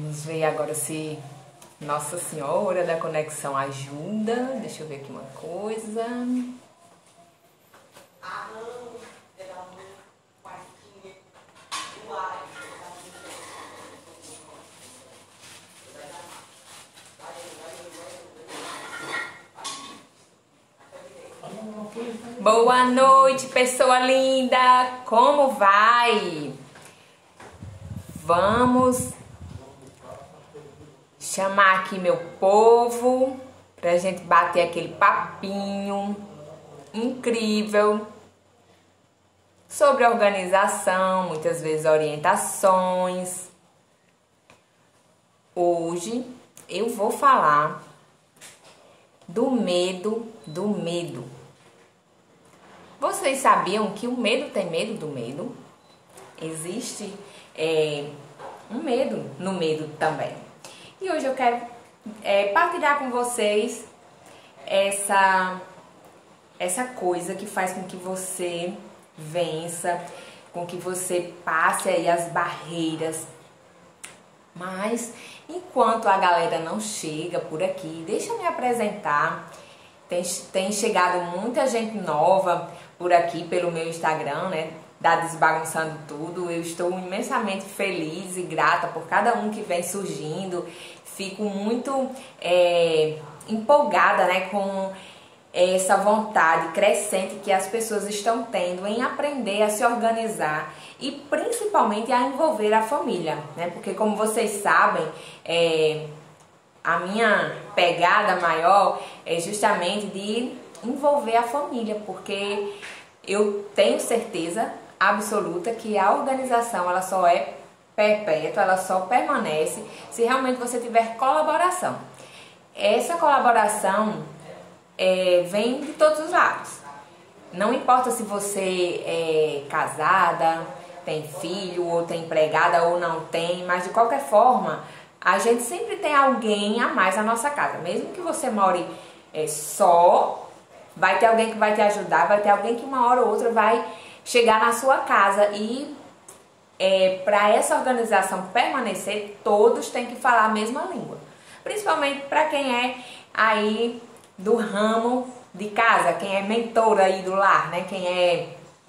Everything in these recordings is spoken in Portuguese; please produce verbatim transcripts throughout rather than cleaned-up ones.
Vamos ver agora se Nossa Senhora da Conexão ajuda. Deixa eu ver aqui uma coisa. Boa noite, pessoa linda! Como vai? Vamos chamar aqui meu povo pra gente bater aquele papinho incrível sobre organização, muitas vezes orientações. Hoje eu vou falar do medo do medo. Vocês sabiam que o medo tem medo do medo? Existe é, um medo no medo também. E hoje eu quero é, partilhar com vocês essa, essa coisa que faz com que você vença, com que você passe aí as barreiras. Mas enquanto a galera não chega por aqui, deixa eu me apresentar. Tem, tem chegado muita gente nova por aqui pelo meu Instagram, né? Da Desbagunçando Tudo. Eu estou imensamente feliz e grata por cada um que vem surgindo. Fico muito é, empolgada, né, com essa vontade crescente que as pessoas estão tendo em aprender a se organizar e principalmente a envolver a família, né? Porque como vocês sabem, é, a minha pegada maior é justamente de envolver a família, porque eu tenho certeza absoluta que a organização ela só é perpétua, ela só permanece se realmente você tiver colaboração. Essa colaboração é, vem de todos os lados. Não importa se você é casada, tem filho, ou tem empregada, ou não tem, mas de qualquer forma, a gente sempre tem alguém a mais na nossa casa. Mesmo que você more é, só, vai ter alguém que vai te ajudar, vai ter alguém que uma hora ou outra vai chegar na sua casa. E é, para essa organização permanecer, todos têm que falar a mesma língua. Principalmente para quem é aí do ramo de casa, quem é mentora aí do lar, né? Quem é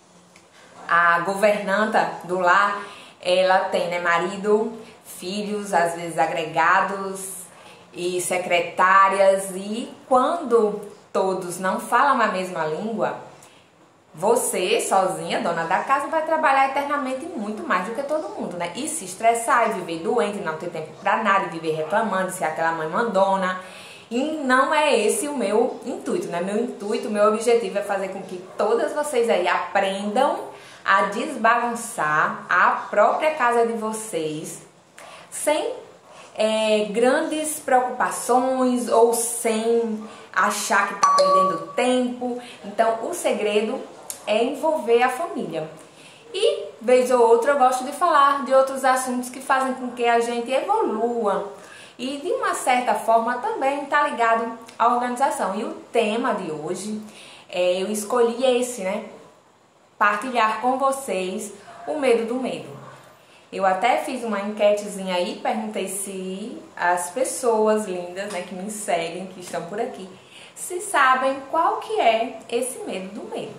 a governanta do lar, ela tem, né, marido, filhos, às vezes agregados e secretárias, e quando todos não falam a mesma língua, você, sozinha, dona da casa, vai trabalhar eternamente muito mais do que todo mundo, né? E se estressar, e viver doente, não ter tempo pra nada, e viver reclamando, ser aquela mãe mandona. E não é esse o meu intuito, né? Meu intuito, meu objetivo é fazer com que todas vocês aí aprendam a desbagunçar a própria casa de vocês, sem é, grandes preocupações ou sem achar que está perdendo tempo. Então, o segredo é envolver a família. E, vez ou outra, eu gosto de falar de outros assuntos que fazem com que a gente evolua. E, de uma certa forma, também está ligado à organização. E o tema de hoje, é, eu escolhi esse, né? Partilhar com vocês o medo do medo. Eu até fiz uma enquetezinha aí, perguntei se as pessoas lindas, né, que me seguem, que estão por aqui, se sabem qual que é esse medo do medo.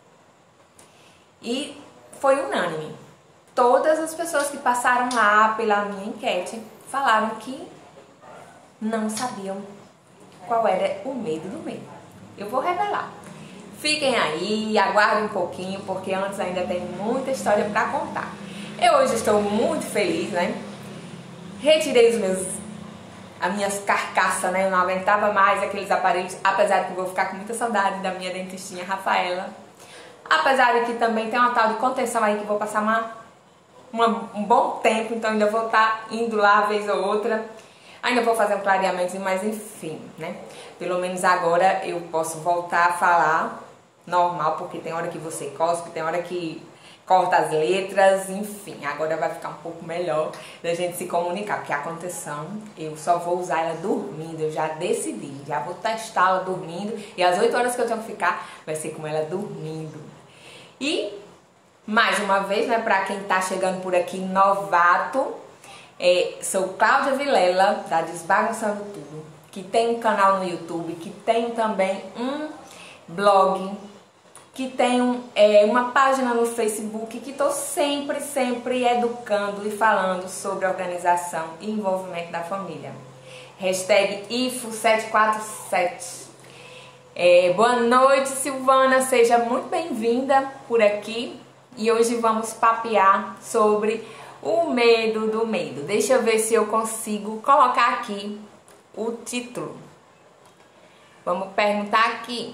E foi unânime. Todas as pessoas que passaram lá pela minha enquete falaram que não sabiam qual era o medo do medo. Eu vou revelar. Fiquem aí, aguardem um pouquinho, porque antes ainda tem muita história para contar. Eu hoje estou muito feliz, né? Retirei os meus, as minhas carcaças, né? Eu não aguentava mais aqueles aparelhos, apesar de que eu vou ficar com muita saudade da minha dentistinha Rafaela. Apesar de que também tem uma tal de contenção aí que eu vou passar uma, uma, um bom tempo, então ainda vou estar indo lá uma vez ou outra. Ainda vou fazer um clareamento, mas enfim, né? Pelo menos agora eu posso voltar a falar normal, porque tem hora que você cospe, tem hora que corta as letras, enfim, agora vai ficar um pouco melhor da gente se comunicar, porque a contenção eu só vou usar ela dormindo, eu já decidi, já vou testá-la dormindo, e as oito horas que eu tenho que ficar vai ser com ela dormindo. E, mais uma vez, né, pra quem tá chegando por aqui novato, É, sou Cláudia Vilela, da Desbagunçando Tudo, que tem um canal no YouTube, que tem também um blog, que tenho é, uma página no Facebook, que estou sempre, sempre educando e falando sobre organização e envolvimento da família. Hashtag I F O sete quatro sete. É, boa noite, Silvana, seja muito bem-vinda por aqui. E hoje vamos papear sobre o medo do medo. Deixa eu ver se eu consigo colocar aqui o título. Vamos perguntar aqui.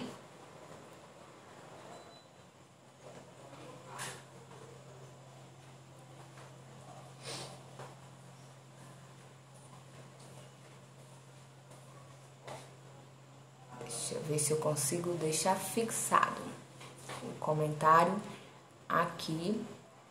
Deixa eu ver se eu consigo deixar fixado o comentário aqui.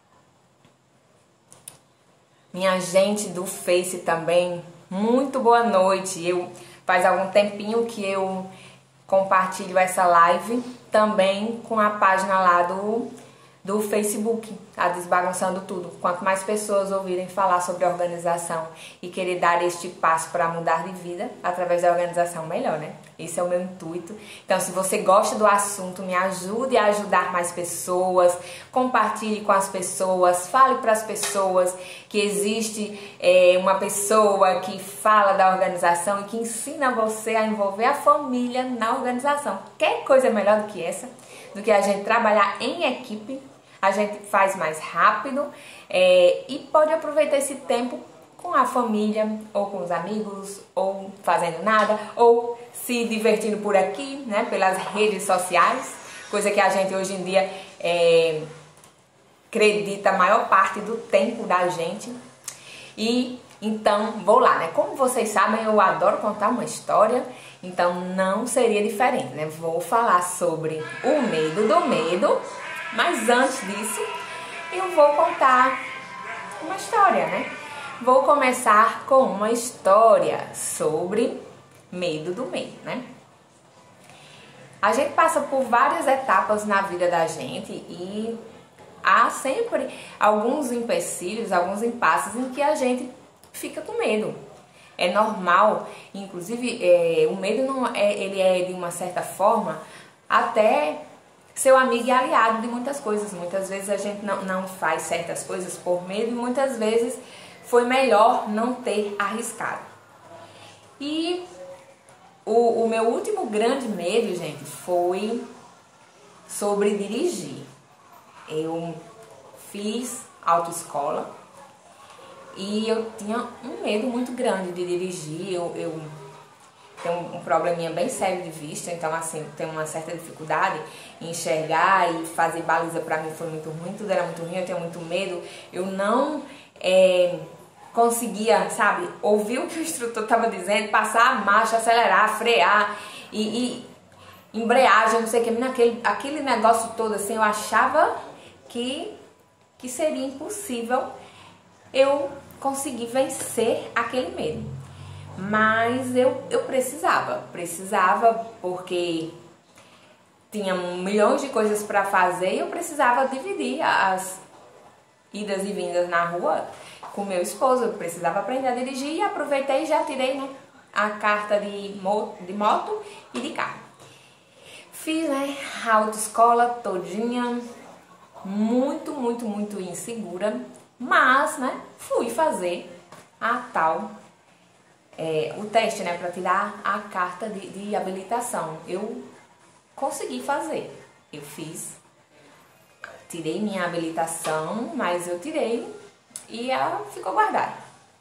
Minha gente do Face também, muito boa noite. Eu faz algum tempinho que eu compartilho essa live também com a página lá do, do Facebook, tá? Desbagunçando Tudo. Quanto mais pessoas ouvirem falar sobre organização e querer dar este passo para mudar de vida através da organização, melhor, né? Esse é o meu intuito. Então, se você gosta do assunto, me ajude a ajudar mais pessoas, compartilhe com as pessoas, fale para as pessoas que existe é, uma pessoa que fala da organização e que ensina você a envolver a família na organização. Quer coisa melhor do que essa? Do que a gente trabalhar em equipe, a gente faz mais rápido é, e pode aproveitar esse tempo com a família, ou com os amigos, ou fazendo nada, ou se divertindo por aqui, né, pelas redes sociais, coisa que a gente hoje em dia é, acredita a maior parte do tempo da gente. E então, vou lá, né? Como vocês sabem, eu adoro contar uma história, então não seria diferente, né? Vou falar sobre o medo do medo, mas antes disso, eu vou contar uma história, né? Vou começar com uma história sobre medo do medo, né? A gente passa por várias etapas na vida da gente e há sempre alguns empecilhos, alguns impasses em que a gente fica com medo. É normal, inclusive é, o medo não é, ele é de uma certa forma até seu amigo e aliado de muitas coisas. Muitas vezes a gente não, não faz certas coisas por medo e muitas vezes foi melhor não ter arriscado. E o, o meu último grande medo, gente, foi sobre dirigir. Eu fiz autoescola e eu tinha um medo muito grande de dirigir. Eu, eu tenho um probleminha bem sério de vista, então assim, tenho uma certa dificuldade em enxergar e fazer baliza pra mim foi muito ruim, tudo era muito ruim, eu tenho muito medo. Eu não é, conseguia, sabe, ouvir o que o instrutor estava dizendo, passar a marcha, acelerar, frear e, e embreagem, não sei o que, naquele, aquele negócio todo assim, eu achava que, que seria impossível eu conseguir vencer aquele medo. Mas eu, eu precisava, precisava porque tinha milhões de coisas para fazer e eu precisava dividir as idas e vindas na rua com meu esposo. Eu precisava aprender a dirigir e aproveitei e já tirei, né, a carta de moto, de moto e de carro. Fiz, né, a autoescola todinha, muito, muito, muito insegura, mas, né, fui fazer a tal, é, o teste, né, para tirar a carta de, de habilitação. Eu consegui fazer, eu fiz, tirei minha habilitação, mas eu tirei e ela ficou guardada.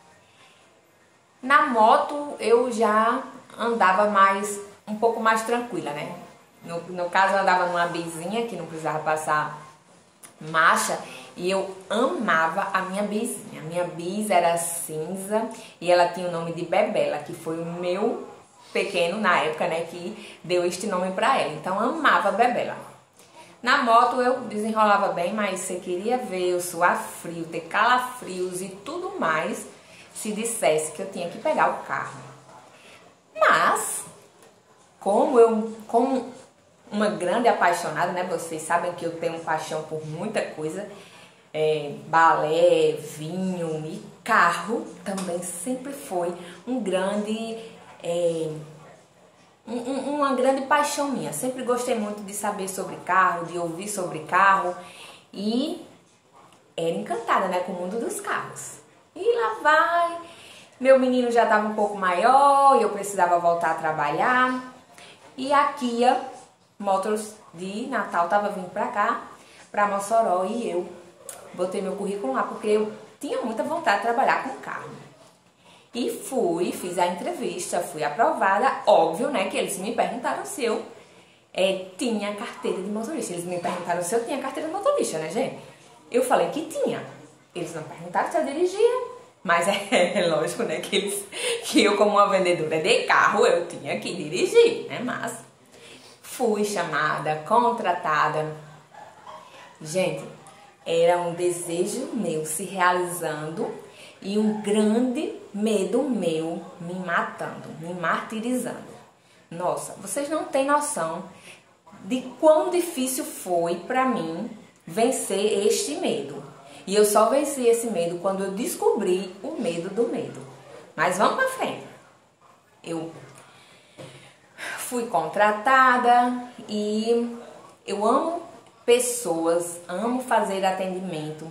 Na moto eu já andava mais, um pouco mais tranquila, né? No, no caso eu andava numa bizinha que não precisava passar marcha e eu amava a minha bizinha. A minha bis era cinza e ela tinha o nome de Bebela, que foi o meu pequeno na época, né, que deu este nome pra ela. Então eu amava Bebela. Na moto eu desenrolava bem, mas você queria ver eu suar frio, ter calafrios e tudo mais se dissesse que eu tinha que pegar o carro. Mas, como eu, como uma grande apaixonada, né, vocês sabem que eu tenho paixão por muita coisa, é, balé, vinho e carro também sempre foi um grande, é, um, um, uma grande paixão minha. Sempre gostei muito de saber sobre carro, de ouvir sobre carro e era encantada, né, com o mundo dos carros. E lá vai, meu menino já estava um pouco maior e eu precisava voltar a trabalhar. E a Kia Motors de Natal estava vindo para cá, para Mossoró, e eu botei meu currículo lá porque eu tinha muita vontade de trabalhar com carro. E fui, fiz a entrevista, fui aprovada. Óbvio, né, que eles me perguntaram se eu é, tinha carteira de motorista. Eles me perguntaram se eu tinha carteira de motorista, né, gente? Eu falei que tinha. Eles não perguntaram se eu dirigia, mas é, é lógico, né, que, eles, que eu, como uma vendedora de carro, eu tinha que dirigir, né, mas fui chamada, contratada. Gente, era um desejo meu se realizando e um grande medo meu me matando, me martirizando. Nossa, vocês não têm noção de quão difícil foi para mim vencer este medo. E eu só venci esse medo quando eu descobri o medo do medo. Mas vamos pra frente. Eu fui contratada e eu amo pessoas, amo fazer atendimento.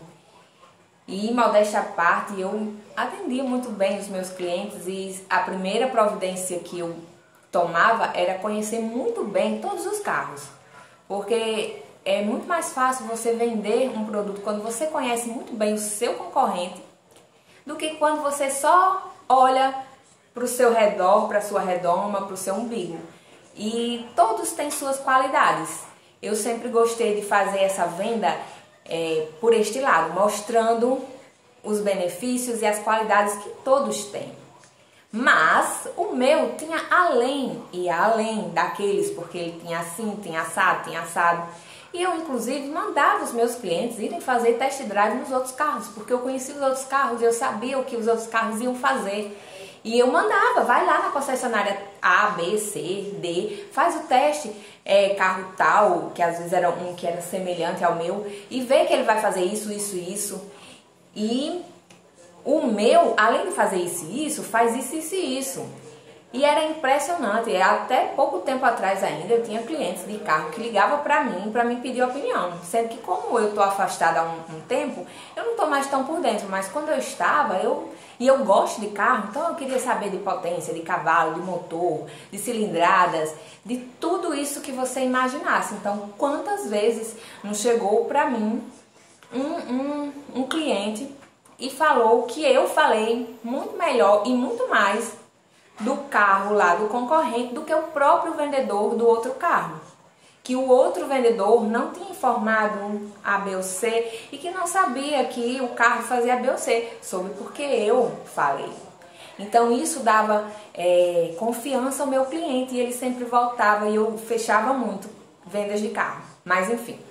E, modéstia à parte, eu atendia muito bem os meus clientes e a primeira providência que eu tomava era conhecer muito bem todos os carros. Porque é muito mais fácil você vender um produto quando você conhece muito bem o seu concorrente do que quando você só olha para o seu redor, para a sua redoma, para o seu umbigo. E todos têm suas qualidades. Eu sempre gostei de fazer essa venda é, por este lado, mostrando os benefícios e as qualidades que todos têm. Mas o meu tinha além e além daqueles, porque ele tinha assim, tinha assado, tinha assado. E eu, inclusive, mandava os meus clientes irem fazer test drive nos outros carros, porque eu conhecia os outros carros e eu sabia o que os outros carros iam fazer. E eu mandava, vai lá na concessionária A, B, C, D, faz o teste, é, carro tal, que às vezes era um que era semelhante ao meu, e vê que ele vai fazer isso, isso e isso. E o meu, além de fazer isso e isso, faz isso, isso e isso. E era impressionante, até pouco tempo atrás ainda eu tinha clientes de carro que ligavam para mim para me pedir opinião, sendo que como eu estou afastada há um, um tempo, eu não estou mais tão por dentro, mas quando eu estava, eu, e eu gosto de carro, então eu queria saber de potência, de cavalo, de motor, de cilindradas, de tudo isso que você imaginasse. Então, quantas vezes não chegou para mim um, um, um cliente e falou que eu falei muito melhor e muito mais do carro lá do concorrente do que o próprio vendedor do outro carro. Que o outro vendedor não tinha informado A, B ou C e que não sabia que o carro fazia A, B ou C, soube porque eu falei. Então isso dava é, confiança ao meu cliente e ele sempre voltava e eu fechava muito vendas de carro. Mas enfim,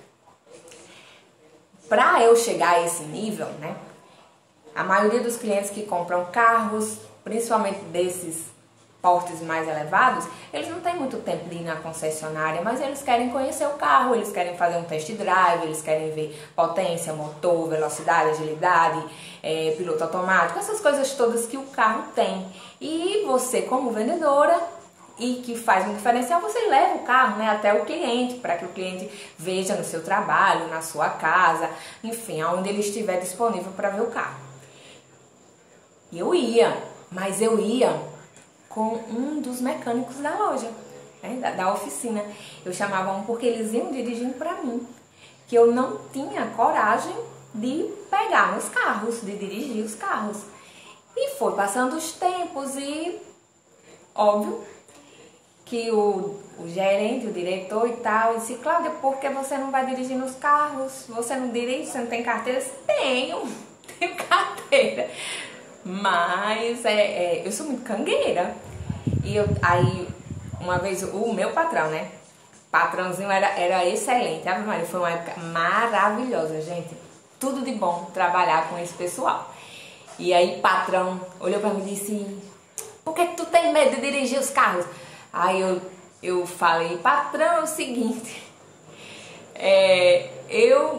para eu chegar a esse nível, né, a maioria dos clientes que compram carros, principalmente desses portes mais elevados, eles não têm muito tempo de ir na concessionária, mas eles querem conhecer o carro, eles querem fazer um test drive, eles querem ver potência, motor, velocidade, agilidade, é, piloto automático, essas coisas todas que o carro tem. E você, como vendedora, e que faz um diferencial, você leva o carro, né, até o cliente, para que o cliente veja no seu trabalho, na sua casa, enfim, aonde ele estiver disponível para ver o carro. Eu ia, mas eu ia com um dos mecânicos da loja, né, da, da oficina. Eu chamava um porque eles iam dirigindo para mim, que eu não tinha coragem de pegar nos carros, de dirigir os carros. E foi passando os tempos e, óbvio, que o, o gerente, o diretor e tal, disse: Cláudia, por que você não vai dirigir nos carros? Você não dirige, você não tem carteira? Tenho, tenho carteira. Mas é, é, eu sou muito cangueira. E eu, aí, uma vez, o meu patrão, né? Patrãozinho era, era excelente. Ave Maria, foi uma época maravilhosa, gente. Tudo de bom trabalhar com esse pessoal. E aí, patrão olhou pra mim e disse: por que tu tem medo de dirigir os carros? Aí eu, eu falei: patrão, é o seguinte, é, eu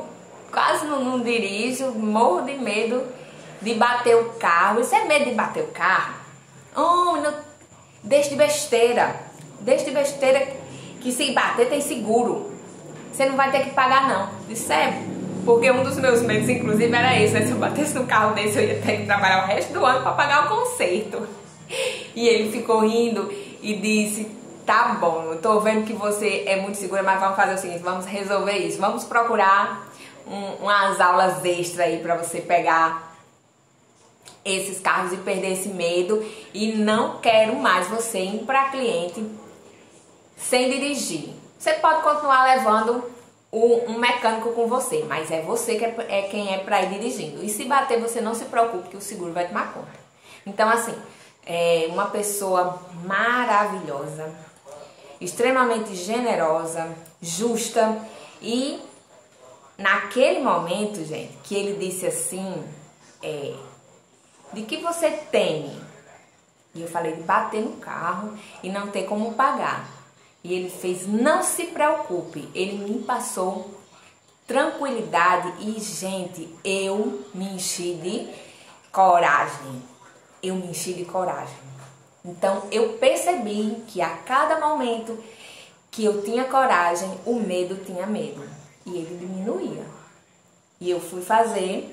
quase não, não dirijo, morro de medo de bater o carro. Isso é medo de bater o carro? Oh, não, deixa de besteira. Deixa de besteira que se bater tem seguro. Você não vai ter que pagar não. Isso é porque um dos meus medos, inclusive, era esse, né? Se eu batesse no carro desse, eu ia ter que trabalhar o resto do ano para pagar o conserto. E ele ficou rindo e disse: tá bom, eu tô vendo que você é muito segura, mas vamos fazer o seguinte, vamos resolver isso. Vamos procurar um, umas aulas extras aí para você pegar esses carros e perder esse medo. E não quero mais você ir para cliente sem dirigir. Você pode continuar levando um mecânico com você, mas é você que é, é quem é para ir dirigindo. E se bater, você não se preocupe que o seguro vai tomar conta. Então, assim, é uma pessoa maravilhosa, extremamente generosa, justa. E naquele momento, gente, que ele disse assim, é, de que você teme? E eu falei de bater no carro e não ter como pagar. E ele fez: não se preocupe. Ele me passou tranquilidade e, gente, eu me enchi de coragem. Eu me enchi de coragem. Então, eu percebi que a cada momento que eu tinha coragem, o medo tinha medo. E ele diminuía. E eu fui fazer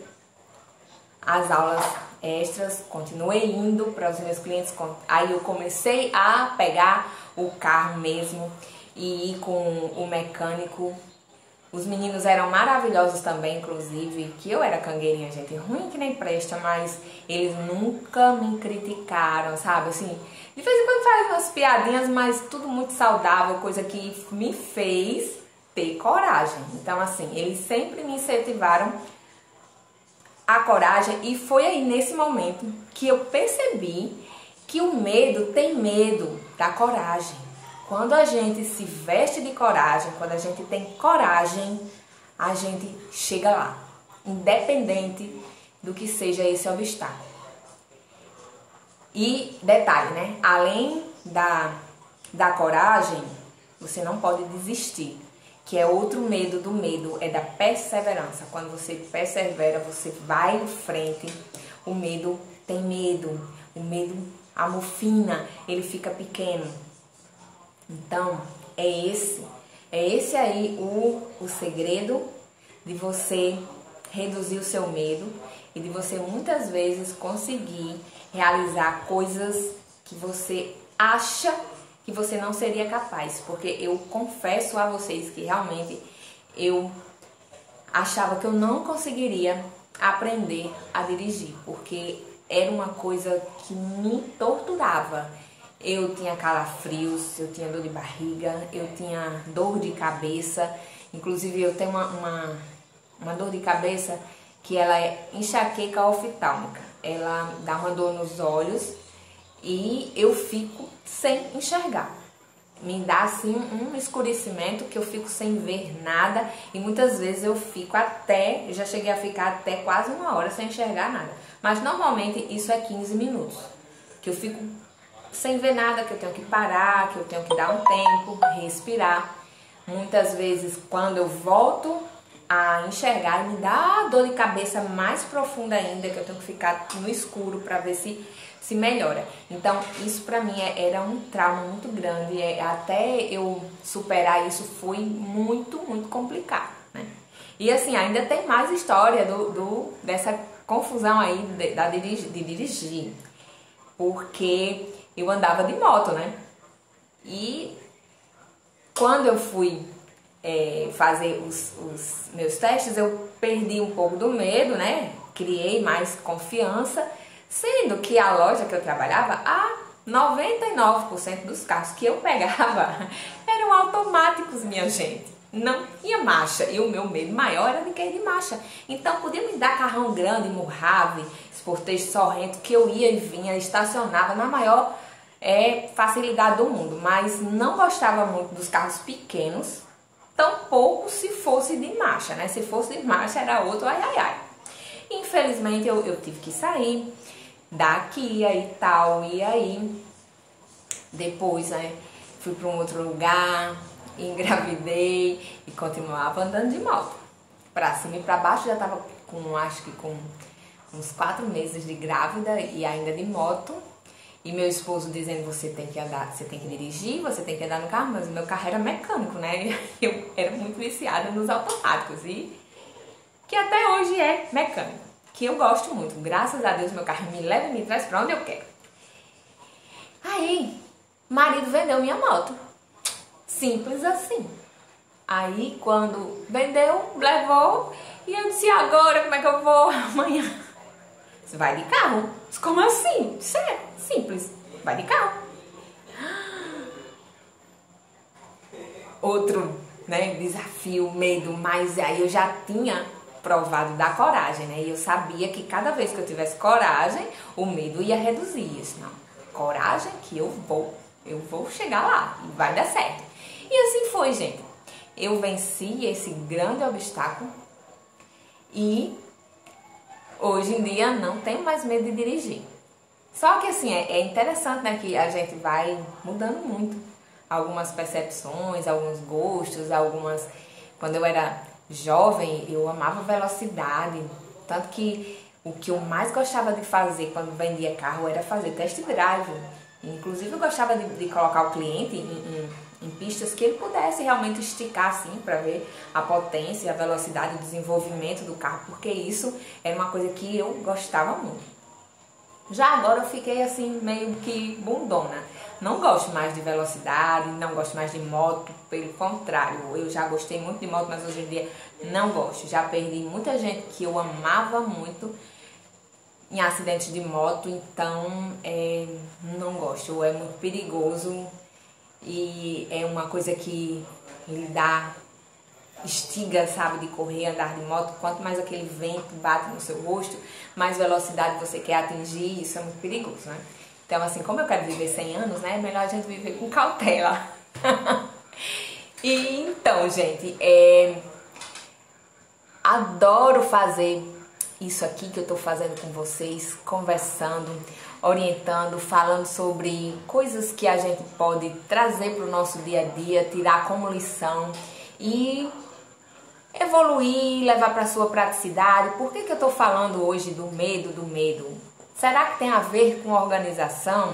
as aulas extras, continuei indo para os meus clientes. Aí eu comecei a pegar o carro mesmo e ir com o mecânico. Os meninos eram maravilhosos também, inclusive, que eu era cangueirinha, gente, ruim que nem presta, mas eles nunca me criticaram, sabe? Assim, de vez em quando faz umas piadinhas, mas tudo muito saudável, coisa que me fez ter coragem. Então, assim, eles sempre me incentivaram a coragem, e foi aí nesse momento que eu percebi que o medo tem medo da coragem. Quando a gente se veste de coragem, quando a gente tem coragem, a gente chega lá, independente do que seja esse obstáculo. E detalhe, né? Além da, da coragem, você não pode desistir. Que é outro medo do medo, é da perseverança. Quando você persevera, você vai em frente. O medo tem medo, o medo amofina, ele fica pequeno. Então, é esse, é esse aí o, o segredo de você reduzir o seu medo e de você muitas vezes conseguir realizar coisas que você acha que você não seria capaz, porque eu confesso a vocês que realmente eu achava que eu não conseguiria aprender a dirigir, porque era uma coisa que me torturava. Eu tinha calafrios, eu tinha dor de barriga, eu tinha dor de cabeça, inclusive eu tenho uma, uma, uma dor de cabeça que ela é enxaqueca oftálmica, ela dá uma dor nos olhos e eu fico sem enxergar. Me dá assim um escurecimento que eu fico sem ver nada e muitas vezes eu fico até, eu já cheguei a ficar até quase uma hora sem enxergar nada. Mas normalmente isso é quinze minutos, que eu fico sem ver nada, que eu tenho que parar, que eu tenho que dar um tempo, respirar. Muitas vezes quando eu volto a enxergar, me dá dor de cabeça mais profunda ainda, que eu tenho que ficar no escuro para ver se se melhora. Então, isso pra mim era um trauma muito grande. Até eu superar isso foi muito, muito complicado, né? E assim, ainda tem mais história do, do, dessa confusão aí de, da dirigir, de dirigir. Porque eu andava de moto, né? E quando eu fui é, fazer os, os meus testes, eu perdi um pouco do medo, né? Criei mais confiança. Sendo que a loja que eu trabalhava, a noventa e nove por cento dos carros que eu pegava eram automáticos, minha gente. Não tinha marcha. E o meu medo maior era de cair de marcha. Então podia me dar carrão grande, Mojave, Sportage Sorrento, que eu ia e vinha, estacionava na maior é, facilidade do mundo. Mas não gostava muito dos carros pequenos, tampouco se fosse de marcha, né? Se fosse de marcha era outro ai ai ai. Infelizmente eu, eu tive que sair daqui e tal, e aí depois, né, fui para um outro lugar, engravidei e continuava andando de moto. pra cima e pra baixo, já tava com, acho que com uns quatro meses de grávida e ainda de moto. E meu esposo dizendo, você tem que andar, você tem que dirigir, você tem que andar no carro, mas o meu carro era mecânico, né? Eu era muito viciada nos automáticos e que até hoje é mecânico, que eu gosto muito. Graças a Deus meu carro me leva e me traz pra onde eu quero. Aí, marido vendeu minha moto. Simples assim. Aí quando vendeu, levou e eu disse, agora como é que eu vou amanhã? Você vai de carro? Como assim? Sério, simples. Vai de carro. Outro, né, desafio, medo, mas aí eu já tinha provado da coragem, né? E eu sabia que cada vez que eu tivesse coragem, o medo ia reduzir. Isso não. Coragem que eu vou. Eu vou chegar lá e vai dar certo. E assim foi, gente. Eu venci esse grande obstáculo e hoje em dia não tenho mais medo de dirigir. Só que assim, é, é interessante, né, que a gente vai mudando muito. Algumas percepções, alguns gostos, algumas... Quando eu era jovem, eu amava velocidade. Tanto que o que eu mais gostava de fazer quando vendia carro era fazer test drive. Inclusive eu gostava de, de colocar o cliente em, em, em pistas que ele pudesse realmente esticar assim para ver a potência, a velocidade, o desenvolvimento do carro, porque isso era uma coisa que eu gostava muito. Já agora eu fiquei assim meio que bundona. Não gosto mais de velocidade, não gosto mais de moto, pelo contrário, eu já gostei muito de moto, mas hoje em dia não gosto. Já perdi muita gente que eu amava muito em acidentes de moto, então é, não gosto, é muito perigoso e é uma coisa que lhe dá estiga, sabe, de correr, andar de moto. Quanto mais aquele vento bate no seu rosto, mais velocidade você quer atingir, isso é muito perigoso, né? Então, assim, como eu quero viver cem anos, né, é melhor a gente viver com cautela. E então, gente, é, adoro fazer isso aqui que eu tô fazendo com vocês, conversando, orientando, falando sobre coisas que a gente pode trazer para o nosso dia a dia, tirar como lição e evoluir, levar para sua praticidade. Por que que eu tô falando hoje do medo, do medo? Será que tem a ver com organização?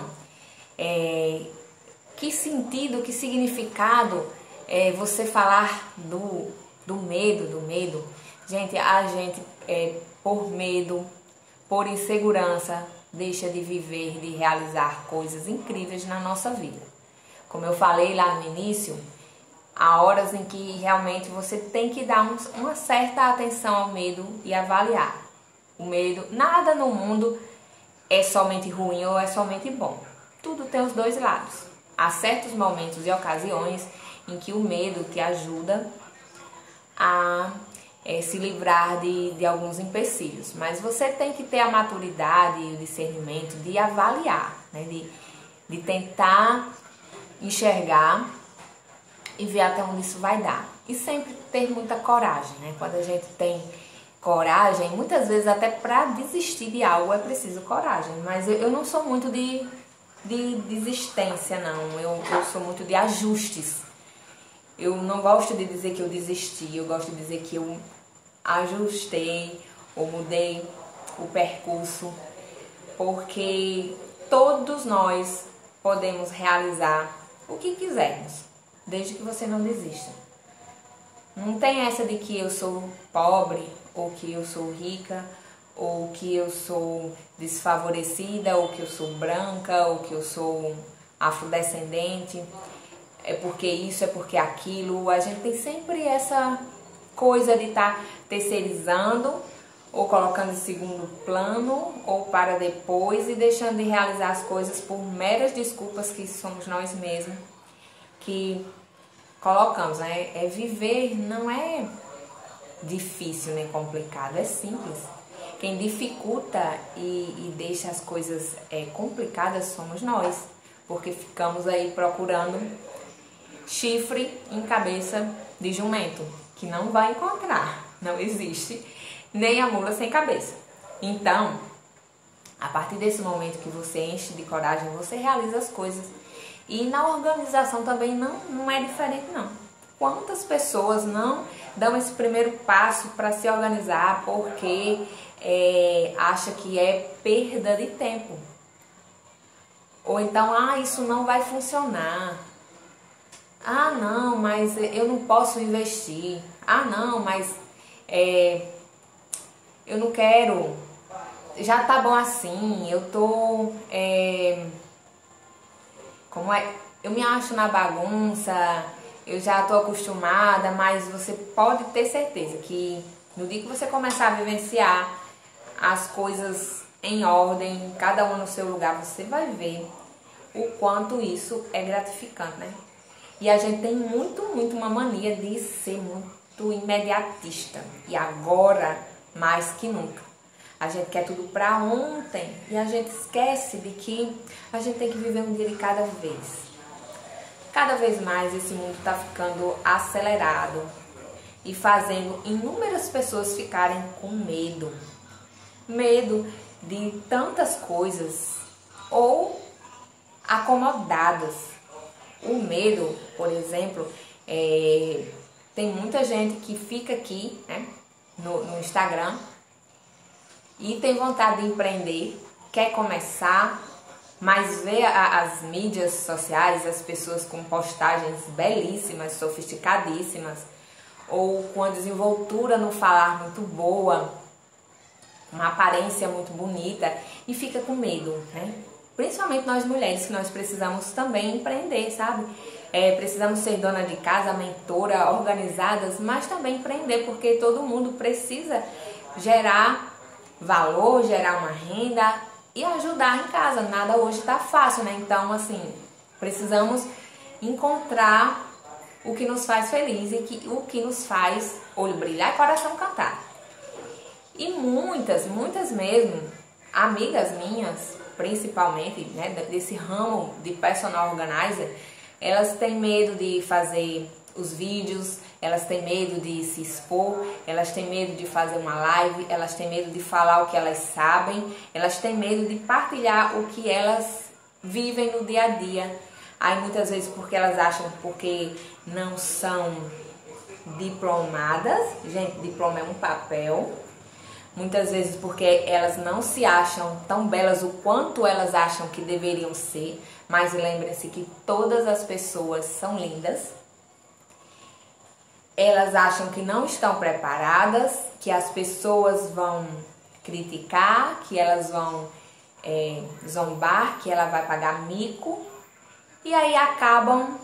É, que sentido, que significado é você falar do, do medo, do medo? Gente, a gente, é, por medo, por insegurança, deixa de viver, de realizar coisas incríveis na nossa vida. Como eu falei lá no início, há horas em que realmente você tem que dar um, uma certa atenção ao medo e avaliar. O medo, nada no mundo é somente ruim ou é somente bom. Tudo tem os dois lados. Há certos momentos e ocasiões em que o medo te ajuda a é, se livrar de, de alguns empecilhos. Mas você tem que ter a maturidade e o discernimento de avaliar, né? de, de tentar enxergar e ver até onde isso vai dar. E sempre ter muita coragem, né? Quando a gente tem coragem, muitas vezes até para desistir de algo é preciso coragem. Mas eu, eu não sou muito de, de desistência, não. Eu, eu sou muito de ajustes. Eu não gosto de dizer que eu desisti, eu gosto de dizer que eu ajustei ou mudei o percurso, porque todos nós podemos realizar o que quisermos, desde que você não desista. Não tem essa de que eu sou pobre, ou que eu sou rica, ou que eu sou desfavorecida, ou que eu sou branca, ou que eu sou afrodescendente. É porque isso, é porque aquilo. A gente tem sempre essa coisa de estar tá terceirizando, ou colocando em segundo plano, ou para depois, e deixando de realizar as coisas por meras desculpas que somos nós mesmos que colocamos, né? É viver não é difícil nem complicado, é simples. Quem dificulta e, e deixa as coisas é, complicadas somos nós, porque ficamos aí procurando chifre em cabeça de jumento, que não vai encontrar, não existe nem a mula sem cabeça. Então, a partir desse momento que você enche de coragem, você realiza as coisas. E na organização também não, não é diferente, não. quantas pessoas não dão esse primeiro passo para se organizar porque é, acha que é perda de tempo. Ou então, ah, isso não vai funcionar. Ah, não, mas eu não posso investir. Ah, não, mas é, eu não quero. Já tá bom assim, eu tô... É, como é? Eu me acho na bagunça, eu já tô acostumada, mas você pode ter certeza que no dia que você começar a vivenciar as coisas em ordem, cada um no seu lugar, você vai ver o quanto isso é gratificante, né? E a gente tem muito, muito uma mania de ser muito imediatista. E agora, mais que nunca. A gente quer tudo pra ontem e a gente esquece de que a gente tem que viver um dia de cada vez. Cada vez mais esse mundo está ficando acelerado e fazendo inúmeras pessoas ficarem com medo. Medo de tantas coisas ou acomodadas. O medo, por exemplo, é, tem muita gente que fica aqui, né, no, no Instagram e tem vontade de empreender, quer começar, mas vê a, as mídias sociais, as pessoas com postagens belíssimas, sofisticadíssimas, ou com a desenvoltura no falar muito boa, uma aparência muito bonita, e fica com medo, né? Principalmente nós mulheres, que nós precisamos também empreender, sabe? É, precisamos ser dona de casa, mentora, organizadas, mas também empreender, porque todo mundo precisa gerar valor, gerar uma renda e ajudar em casa. Nada hoje está fácil, né? Então, assim, precisamos encontrar o que nos faz feliz e que, o que nos faz olho brilhar e coração cantar. E muitas, muitas mesmo, amigas minhas, principalmente, né, desse ramo de personal organizer, elas têm medo de fazer os vídeos, elas têm medo de se expor, elas têm medo de fazer uma live, elas têm medo de falar o que elas sabem, elas têm medo de partilhar o que elas vivem no dia a dia. Aí muitas vezes porque elas acham porque não são diplomadas, gente, diploma é um papel. Muitas vezes porque elas não se acham tão belas o quanto elas acham que deveriam ser, mas lembrem-se que todas as pessoas são lindas. Elas acham que não estão preparadas, que as pessoas vão criticar, que elas vão é, zombar, que ela vai pagar mico. E aí acabam,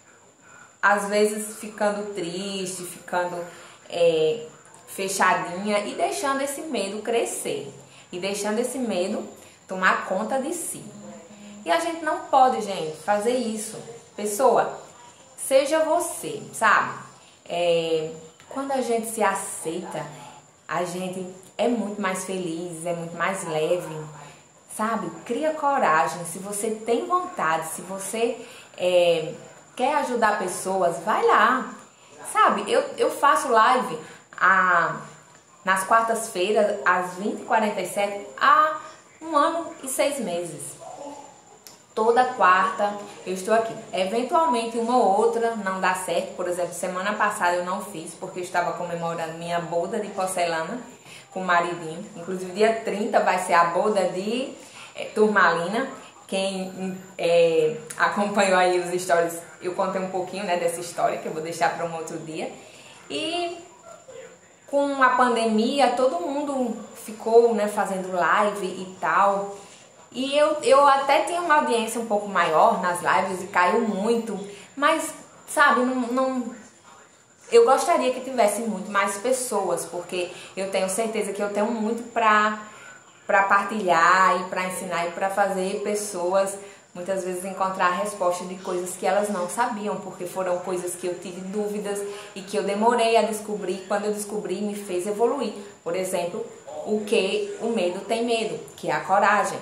às vezes, ficando triste, ficando... É, fechadinha e deixando esse medo crescer e deixando esse medo tomar conta de si. E a gente não pode, gente, fazer isso. Pessoa, seja você, sabe? É, quando a gente se aceita, a gente é muito mais feliz, é muito mais leve, sabe? Cria coragem. Se você tem vontade, se você é, quer ajudar pessoas, vai lá. Sabe, eu, eu faço live a, nas quartas-feiras, às vinte e quarenta e sete, há um ano e seis meses. Toda quarta eu estou aqui. Eventualmente uma ou outra não dá certo. Por exemplo, semana passada eu não fiz porque eu estava comemorando minha boda de porcelana com o maridinho. Inclusive dia trinta vai ser a boda de é, turmalina. Quem é, acompanhou aí os stories, eu contei um pouquinho, né, dessa história que eu vou deixar para um outro dia. E com a pandemia todo mundo ficou, né, fazendo live e tal. E eu, eu até tinha uma audiência um pouco maior nas lives e caiu muito. Mas, sabe, não, não, eu gostaria que tivesse muito mais pessoas, porque eu tenho certeza que eu tenho muito pra, pra partilhar e pra ensinar e pra fazer pessoas muitas vezes encontrar a resposta de coisas que elas não sabiam, porque foram coisas que eu tive dúvidas e que eu demorei a descobrir. Quando eu descobri, me fez evoluir. Por exemplo, o que o medo tem medo, que é a coragem.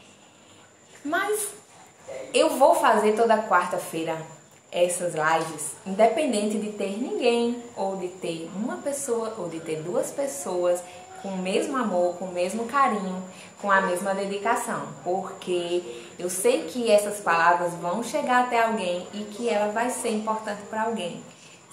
Mas eu vou fazer toda quarta-feira essas lives, independente de ter ninguém, ou de ter uma pessoa, ou de ter duas pessoas, com o mesmo amor, com o mesmo carinho, com a mesma dedicação. Porque eu sei que essas palavras vão chegar até alguém e que ela vai ser importante para alguém.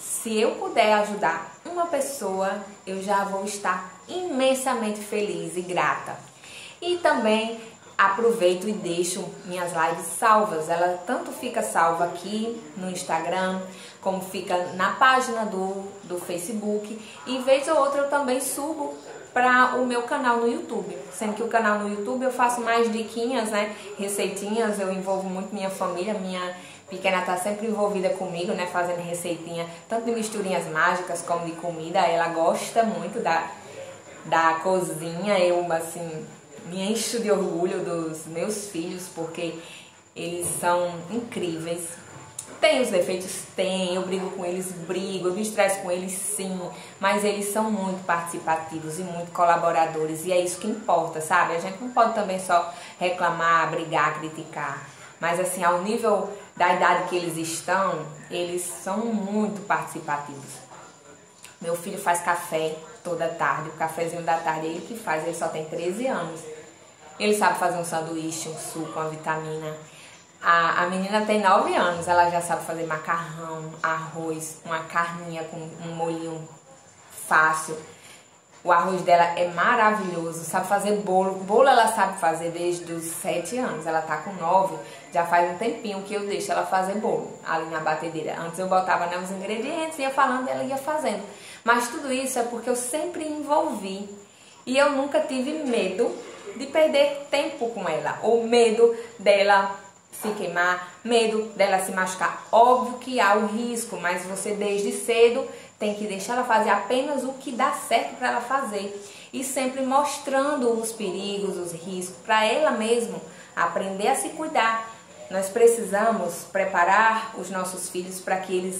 Se eu puder ajudar uma pessoa, eu já vou estar imensamente feliz e grata. E também aproveito e deixo minhas lives salvas. Ela tanto fica salva aqui no Instagram, como fica na página do, do Facebook. E vez ou outra eu também subo para o meu canal no YouTube. Sendo que o canal no YouTube eu faço mais diquinhas, né? Receitinhas, eu envolvo muito minha família, minha pequena tá sempre envolvida comigo, né? Fazendo receitinha, tanto de misturinhas mágicas como de comida. Ela gosta muito da, da cozinha. Eu, assim, me encho de orgulho dos meus filhos, porque eles são incríveis. Tem os defeitos? Tem. Eu brigo com eles, brigo. Eu me estresso com eles, sim. Mas eles são muito participativos e muito colaboradores. E é isso que importa, sabe? A gente não pode também só reclamar, brigar, criticar. Mas assim, ao nível da idade que eles estão, eles são muito participativos. Meu filho faz café toda tarde. O cafezinho da tarde é ele que faz. Ele só tem treze anos. Ele sabe fazer um sanduíche, um suco, uma vitamina. A, a menina tem nove anos, ela já sabe fazer macarrão, arroz, uma carninha com um molhinho fácil. O arroz dela é maravilhoso, sabe fazer bolo. Bolo ela sabe fazer desde os sete anos, ela tá com nove, já faz um tempinho que eu deixo ela fazer bolo ali na batedeira. Antes eu botava, né, os ingredientes, ia falando e ela ia fazendo. Mas tudo isso é porque eu sempre envolvi e eu nunca tive medo de perder tempo com ela, ou medo dela se queimar, medo dela se machucar. Óbvio que há o risco, mas você desde cedo tem que deixar ela fazer apenas o que dá certo para ela fazer. E sempre mostrando os perigos, os riscos, para ela mesmo aprender a se cuidar. Nós precisamos preparar os nossos filhos para que eles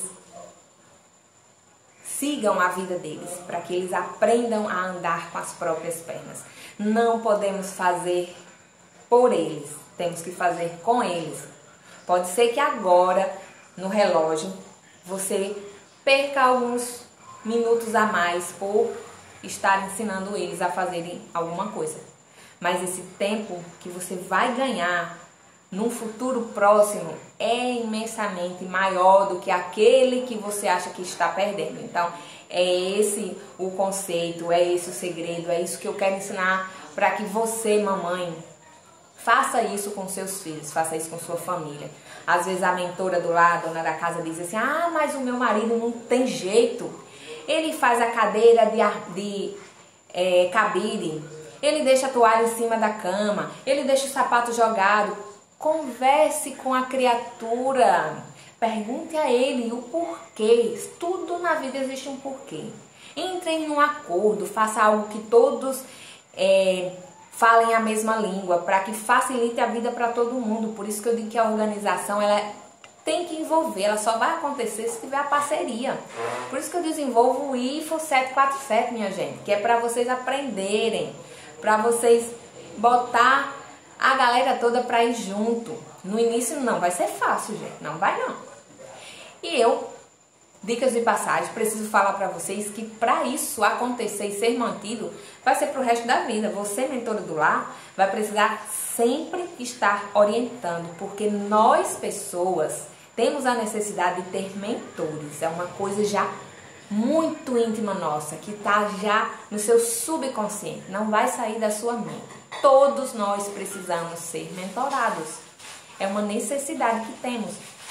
sigam a vida deles, para que eles aprendam a andar com as próprias pernas. Não podemos fazer por eles, temos que fazer com eles. Pode ser que agora, no relógio, você perca alguns minutos a mais por estar ensinando eles a fazerem alguma coisa. Mas esse tempo que você vai ganhar num futuro próximo é imensamente maior do que aquele que você acha que está perdendo. Então, é esse o conceito, é esse o segredo, é isso que eu quero ensinar para que você, mamãe, faça isso com seus filhos, faça isso com sua família. Às vezes a mentora do lado, dona da casa, diz assim: ah, mas o meu marido não tem jeito. Ele faz a cadeira de, de é, cabide, ele deixa a toalha em cima da cama, ele deixa o sapato jogado. Converse com a criatura, pergunte a ele o porquê. Tudo na vida existe um porquê. Entrem num acordo, faça algo que todos é, falem a mesma língua, para que facilite a vida para todo mundo. Por isso que eu digo que a organização ela tem que envolver, ela só vai acontecer se tiver a parceria. Por isso que eu desenvolvo o I F O sete quatro sete, minha gente, que é para vocês aprenderem, para vocês botar a galera toda para ir junto. No início não vai ser fácil, gente, não vai não. E eu, dicas de passagem, preciso falar para vocês que para isso acontecer e ser mantido, vai ser pro resto da vida. Você, mentora do lar, vai precisar sempre estar orientando, porque nós, pessoas, temos a necessidade de ter mentores. É uma coisa já muito íntima nossa, que está já no seu subconsciente, não vai sair da sua mente. Todos nós precisamos ser mentorados. É uma necessidade que temos.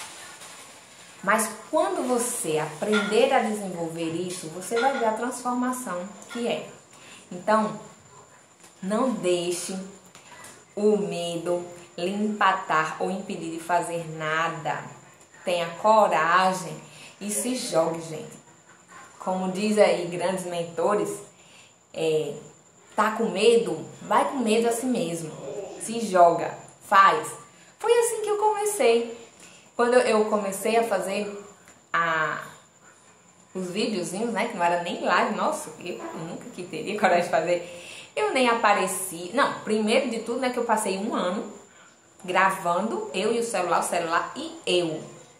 Mas quando você aprender a desenvolver isso, você vai ver a transformação que é. Então, não deixe o medo lhe empatar ou impedir de fazer nada. Tenha coragem e se jogue, gente. Como diz aí grandes mentores, é, tá com medo? Vai com medo a si mesmo. Se joga, faz. Foi assim que eu comecei. Quando eu comecei a fazer a, os videozinhos, né, que não era nem live, nossa, eu nunca que teria coragem de fazer, eu nem apareci. Não, primeiro de tudo, né, que eu passei um ano gravando, eu e o celular, o celular e eu.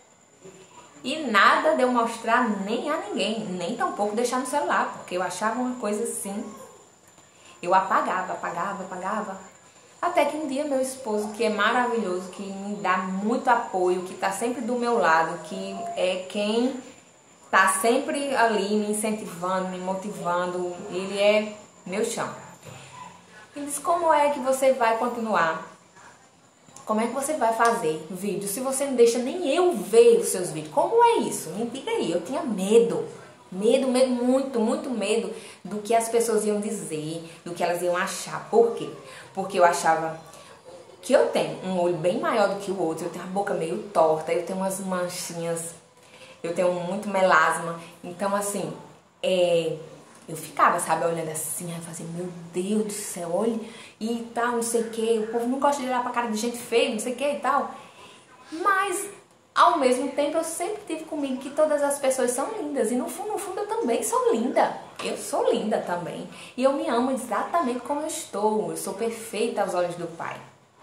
E nada de eu mostrar nem a ninguém, nem tampouco deixar no celular, porque eu achava uma coisa assim. Eu apagava, apagava, apagava. Até que um dia meu esposo, que é maravilhoso, que me dá muito apoio, que está sempre do meu lado, que é quem tá sempre ali me incentivando, me motivando. Ele é meu chão. Ele diz, como é que você vai continuar? Como é que você vai fazer vídeo se você não deixa nem eu ver os seus vídeos? Como é isso? Me diga aí. Eu tinha medo. Medo, medo, muito, muito medo do que as pessoas iam dizer, do que elas iam achar. Por quê? Porque eu achava que eu tenho um olho bem maior do que o outro, eu tenho a boca meio torta, eu tenho umas manchinhas, eu tenho muito melasma. Então, assim, é, eu ficava, sabe, olhando assim, aí eu fazia, meu Deus do céu, olha, e tal, não sei o que. O povo não gosta de olhar pra cara de gente feia, não sei o que e tal. Mas, ao mesmo tempo, eu sempre tive comigo que todas as pessoas são lindas. E no fundo, no fundo, eu também sou linda. Eu sou linda também. E eu me amo exatamente como eu estou. Eu sou perfeita aos olhos do Pai.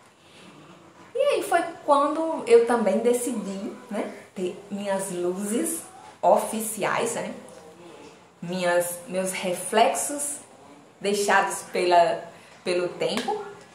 E aí foi quando eu também decidi, né, ter minhas luzes oficiais, né? Minhas, meus reflexos deixados pela, pelo tempo.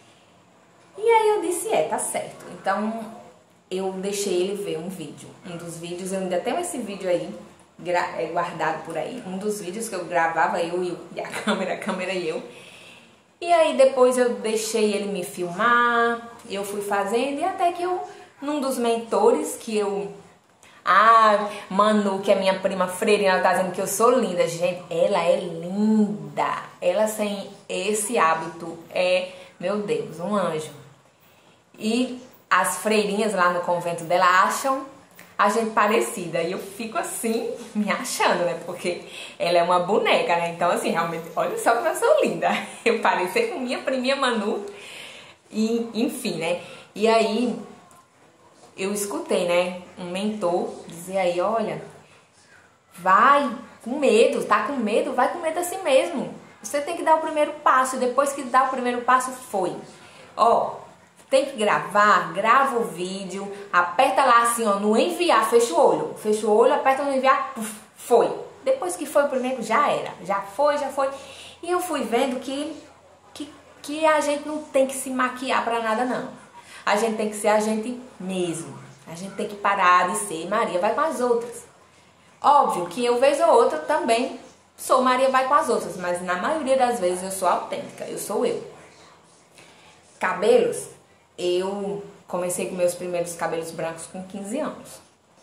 E aí eu disse, é, tá certo. Então eu deixei ele ver um vídeo. Um dos vídeos, eu ainda tenho esse vídeo aí, guardado por aí. Um dos vídeos que eu gravava, eu e a câmera, a câmera e eu. E aí depois eu deixei ele me filmar, eu fui fazendo, e até que eu, num dos mentores que eu... Ah, Manu, que é minha prima Freire, ela tá dizendo que eu sou linda. Gente, ela é linda. Ela sem esse hábito é, meu Deus, um anjo. E as freirinhas lá no convento dela acham a gente parecida. E eu fico assim, me achando, né? Porque ela é uma boneca, né? Então, assim, realmente, olha só como eu sou linda. Eu parecer com minha priminha Manu. E, enfim, né? E aí... eu escutei, né, um mentor dizer aí, olha, vai com medo, tá com medo, vai com medo assim mesmo. Você tem que dar o primeiro passo, e depois que dá o primeiro passo, foi. Ó, tem que gravar, grava o vídeo, aperta lá assim, ó, no enviar, fecha o olho. Fecha o olho, aperta no enviar, puf, foi. Depois que foi o primeiro, já era, já foi, já foi. E eu fui vendo que, que, que a gente não tem que se maquiar pra nada, não. A gente tem que ser a gente mesmo. A gente tem que parar de ser Maria vai com as outras. Óbvio que eu, vez ou outra, também sou Maria vai com as outras. Mas na maioria das vezes eu sou autêntica. Eu sou eu. Cabelos. Eu comecei com meus primeiros cabelos brancos com quinze anos.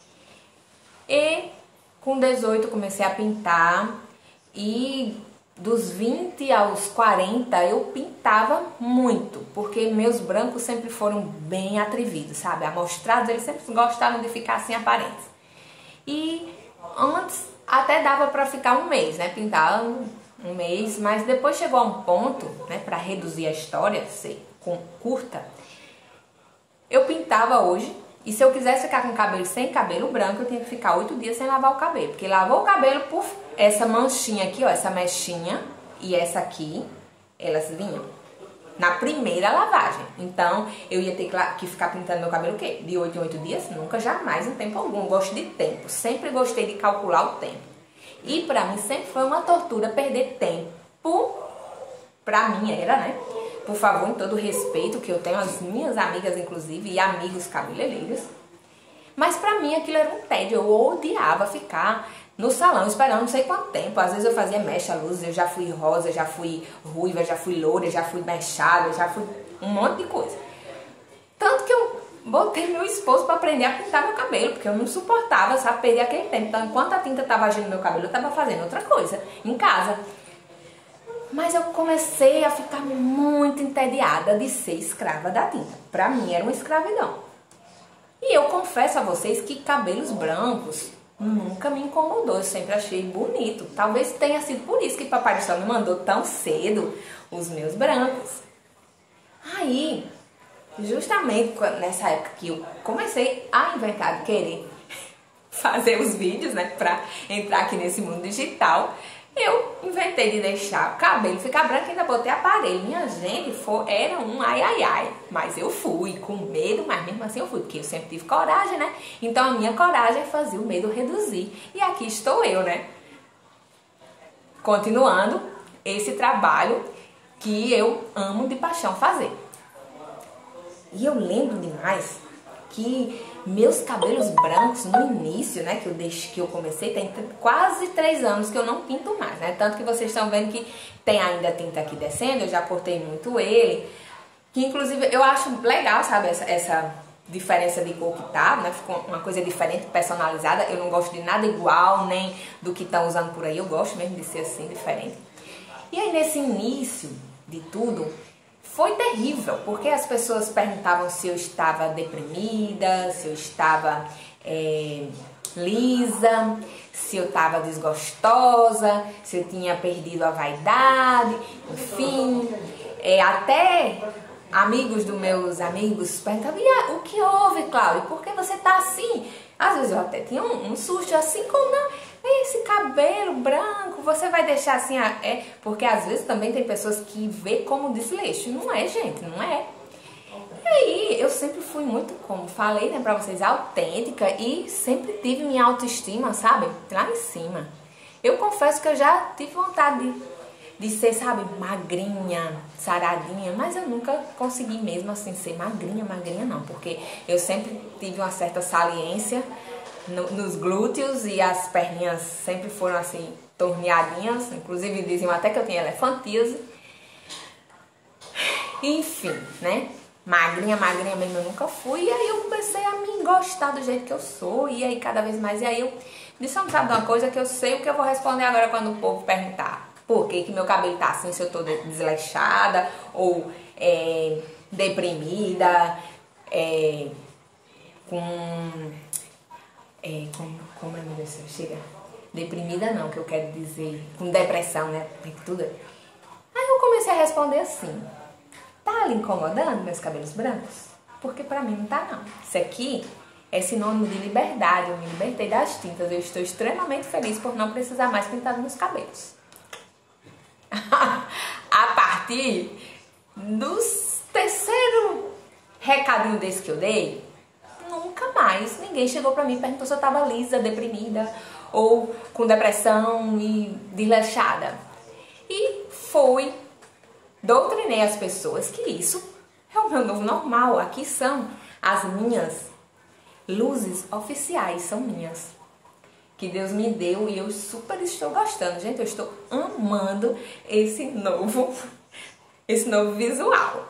E com dezoito comecei a pintar. E... dos vinte aos quarenta eu pintava muito, porque meus brancos sempre foram bem atrevidos, sabe? Amostrados, eles sempre gostaram de ficar assim aparentes. E antes até dava pra ficar um mês, né? Pintar um, um mês, mas depois chegou a um ponto, né? Pra reduzir a história, ser curta, eu pintava hoje. E se eu quisesse ficar com o cabelo sem cabelo branco, eu tinha que ficar oito dias sem lavar o cabelo. Porque lavou o cabelo, puf, essa manchinha aqui, ó, essa mechinha e essa aqui, elas vinham na primeira lavagem. Então, eu ia ter que ficar pintando meu cabelo o quê? De oito em oito dias? Nunca, jamais, em tempo algum. Eu gosto de tempo. Sempre gostei de calcular o tempo. E pra mim sempre foi uma tortura perder tempo. Pra mim era, né? Por favor, em todo o respeito que eu tenho às minhas amigas, inclusive, e amigos cabeleireiros. Mas pra mim aquilo era um tédio. Eu odiava ficar no salão esperando não sei quanto tempo. Às vezes eu fazia mecha, luz, eu já fui rosa, já fui ruiva, já fui loura, já fui mechada, já fui um monte de coisa. Tanto que eu botei meu esposo pra aprender a pintar meu cabelo, porque eu não suportava, sabe, perder aquele tempo. Então, enquanto a tinta tava agindo no meu cabelo, eu tava fazendo outra coisa em casa. Mas eu comecei a ficar muito entediada de ser escrava da tinta. Pra mim era uma escravidão. E eu confesso a vocês que cabelos brancos nunca me incomodou. Eu sempre achei bonito. Talvez tenha sido por isso que Papai do Céu me mandou tão cedo os meus brancos. Aí, justamente nessa época que eu comecei a inventar de querer fazer os vídeos, né, pra entrar aqui nesse mundo digital, eu inventei de deixar o cabelo ficar branco e ainda botei aparelho. Minha gente, foi, era um ai ai ai. Mas eu fui com medo, mas mesmo assim eu fui, porque eu sempre tive coragem, né? Então a minha coragem fazia o medo reduzir. E aqui estou eu, né? Continuando esse trabalho que eu amo de paixão fazer. E eu lembro demais que Meus cabelos brancos no início, né, que eu deixo, que eu comecei, tem quase três anos que eu não pinto mais, né? Tanto que vocês estão vendo que tem ainda tinta aqui descendo, eu já cortei muito ele. Que inclusive eu acho legal, sabe, essa, essa diferença de cor que tá, né? Ficou uma coisa diferente, personalizada. Eu não gosto de nada igual, nem do que estão usando por aí. Eu gosto mesmo de ser assim, diferente. E aí nesse início de tudo, foi terrível, porque as pessoas perguntavam se eu estava deprimida, se eu estava é, lisa, se eu estava desgostosa, se eu tinha perdido a vaidade, enfim. É, até amigos dos meus amigos perguntavam, e o que houve, Cláudia? Por que você tá assim? Às vezes eu até tinha um, um susto assim, como não? Esse cabelo branco, você vai deixar assim? É, porque às vezes também tem pessoas que vê como desleixo. Não é, gente, não é. E aí, eu sempre fui muito, como falei, né, pra vocês, autêntica e sempre tive minha autoestima, sabe? Lá em cima. Eu confesso que eu já tive vontade de, de ser, sabe, magrinha, saradinha, mas eu nunca consegui mesmo assim ser magrinha, magrinha não, porque eu sempre tive uma certa saliência no, nos glúteos e as perninhas sempre foram assim, torneadinhas, inclusive diziam até que eu tinha elefantíase. Enfim, né? Magrinha, magrinha mesmo eu nunca fui. E aí eu comecei a me gostar do jeito que eu sou. E aí cada vez mais. E aí eu disse, não sabe de uma coisa que eu sei o que eu vou responder agora quando o povo perguntar. Por que que meu cabelo tá assim, se eu tô desleixada ou é, deprimida, é, com... É, como, como é, meu Deus do céu? Chega. Deprimida não, que eu quero dizer. Com depressão, né? Tudo. Aí eu comecei a responder assim. Tá lhe incomodando meus cabelos brancos? Porque pra mim não tá não. Isso aqui é sinônimo de liberdade. Eu me libertei das tintas. Eu estou extremamente feliz por não precisar mais pintar meus cabelos. A partir do terceiro recadinho desse que eu dei, nunca mais ninguém chegou pra mim e perguntou se eu tava lisa, deprimida ou com depressão e desleixada. E foi... Doutrinei as pessoas que isso é o meu novo normal. Aqui são as minhas luzes oficiais, são minhas. Que Deus me deu e eu super estou gostando. Gente, eu estou amando esse novo, esse novo visual.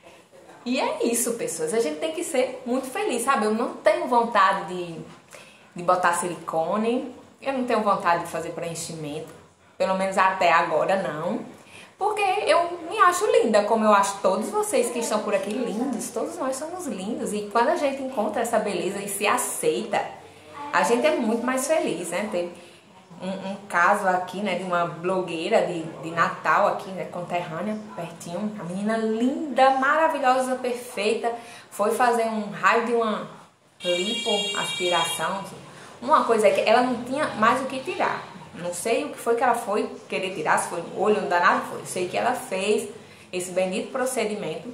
E é isso, pessoas. A gente tem que ser muito feliz, sabe? Eu não tenho vontade de, de botar silicone. Eu não tenho vontade de fazer preenchimento. Pelo menos até agora, não. Porque eu me acho linda, como eu acho todos vocês que estão por aqui lindos. Todos nós somos lindos. E quando a gente encontra essa beleza e se aceita, a gente é muito mais feliz, né? Teve um, um caso aqui, né, de uma blogueira de, de Natal aqui, né, conterrânea, pertinho. A menina linda, maravilhosa, perfeita. Foi fazer um raio de uma lipoaspiração. Uma coisa que ela não tinha mais o que tirar. Não sei o que foi que ela foi querer tirar, se foi o olho, não danado foi. Eu sei que ela fez esse bendito procedimento,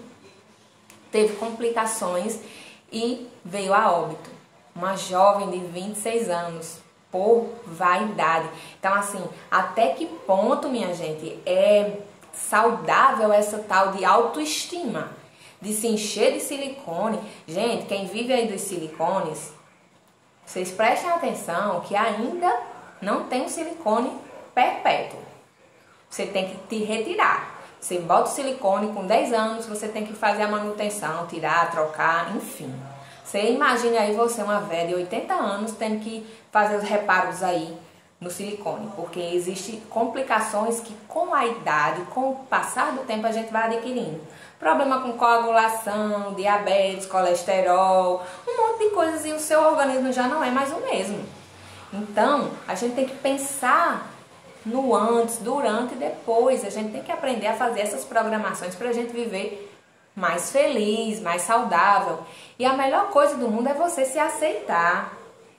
teve complicações e veio a óbito. Uma jovem de vinte e seis anos, por vaidade. Então assim, até que ponto, minha gente, é saudável essa tal de autoestima? De se encher de silicone. Gente, quem vive aí dos silicones, vocês prestem atenção que ainda... não tem um silicone perpétuo. Você tem que te retirar. Você bota o silicone com dez anos, você tem que fazer a manutenção, tirar, trocar, enfim. Você imagina aí você, uma velha de oitenta anos, tendo que fazer os reparos aí no silicone. Porque existem complicações que com a idade, com o passar do tempo, a gente vai adquirindo. Problema com coagulação, diabetes, colesterol, um monte de coisas e o seu organismo já não é mais o mesmo. Então, a gente tem que pensar no antes, durante e depois. A gente tem que aprender a fazer essas programações para a gente viver mais feliz, mais saudável. E a melhor coisa do mundo é você se aceitar.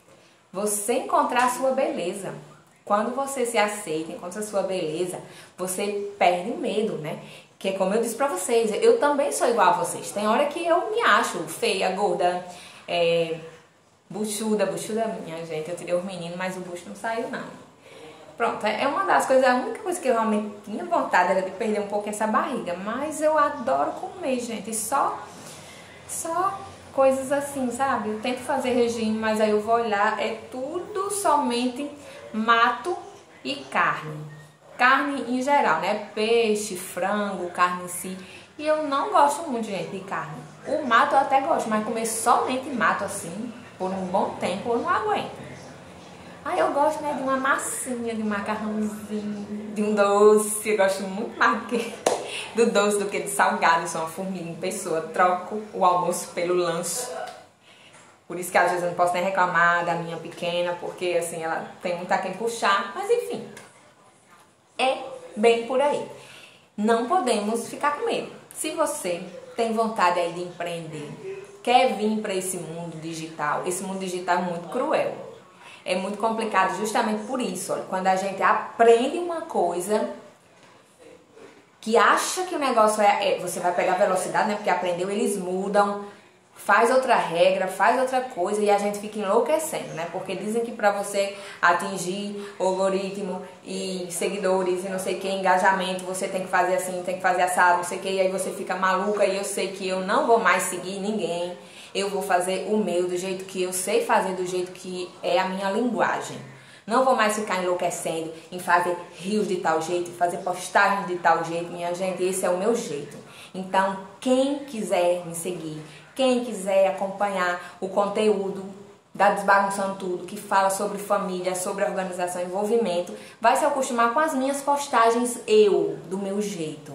Você encontrar a sua beleza. Quando você se aceita, encontra a sua beleza, você perde o medo, né? Que é como eu disse pra vocês, eu também sou igual a vocês. Tem hora que eu me acho feia, gorda, é... buchuda, buchuda minha gente, eu tirei os meninos, mas o bucho não saiu não. Pronto, é uma das coisas, a única coisa que eu realmente tinha vontade era de perder um pouco essa barriga, mas eu adoro comer, gente, só, só coisas assim, sabe? Eu tento fazer regime, mas aí eu vou olhar, é tudo somente mato e carne. Carne em geral, né? Peixe, frango, carne em si. E eu não gosto muito, gente, de carne. O mato eu até gosto, mas comer somente mato assim, por um bom tempo, eu não aguento. Aí eu gosto, né, de uma massinha, de um macarrãozinho, de um doce. Eu gosto muito mais do, que, do doce do que de salgado. Eu sou uma formiga em pessoa. Troco o almoço pelo lanche. Por isso que às vezes eu não posso nem reclamar da minha pequena, porque assim, ela tem muito a quem puxar. Mas enfim, é bem por aí. Não podemos ficar com medo. Se você tem vontade aí de empreender, quer vir para esse mundo digital, esse mundo digital é muito cruel. É muito complicado justamente por isso. Olha, quando a gente aprende uma coisa que acha que o negócio é, é... Você vai pegar velocidade, né? Porque aprendeu, eles mudam, faz outra regra, faz outra coisa e a gente fica enlouquecendo, né? Porque dizem que para você atingir o algoritmo e seguidores e não sei o que, engajamento, você tem que fazer assim, tem que fazer assado, não sei o que, e aí você fica maluca e eu sei que eu não vou mais seguir ninguém. Eu vou fazer o meu do jeito que eu sei fazer, do jeito que é a minha linguagem. Não vou mais ficar enlouquecendo em fazer rios de tal jeito, fazer postagens de tal jeito. Minha gente, esse é o meu jeito. Então, quem quiser me seguir, quem quiser acompanhar o conteúdo da Desbagunçando Tudo, que fala sobre família, sobre organização e envolvimento, vai se acostumar com as minhas postagens eu, do meu jeito.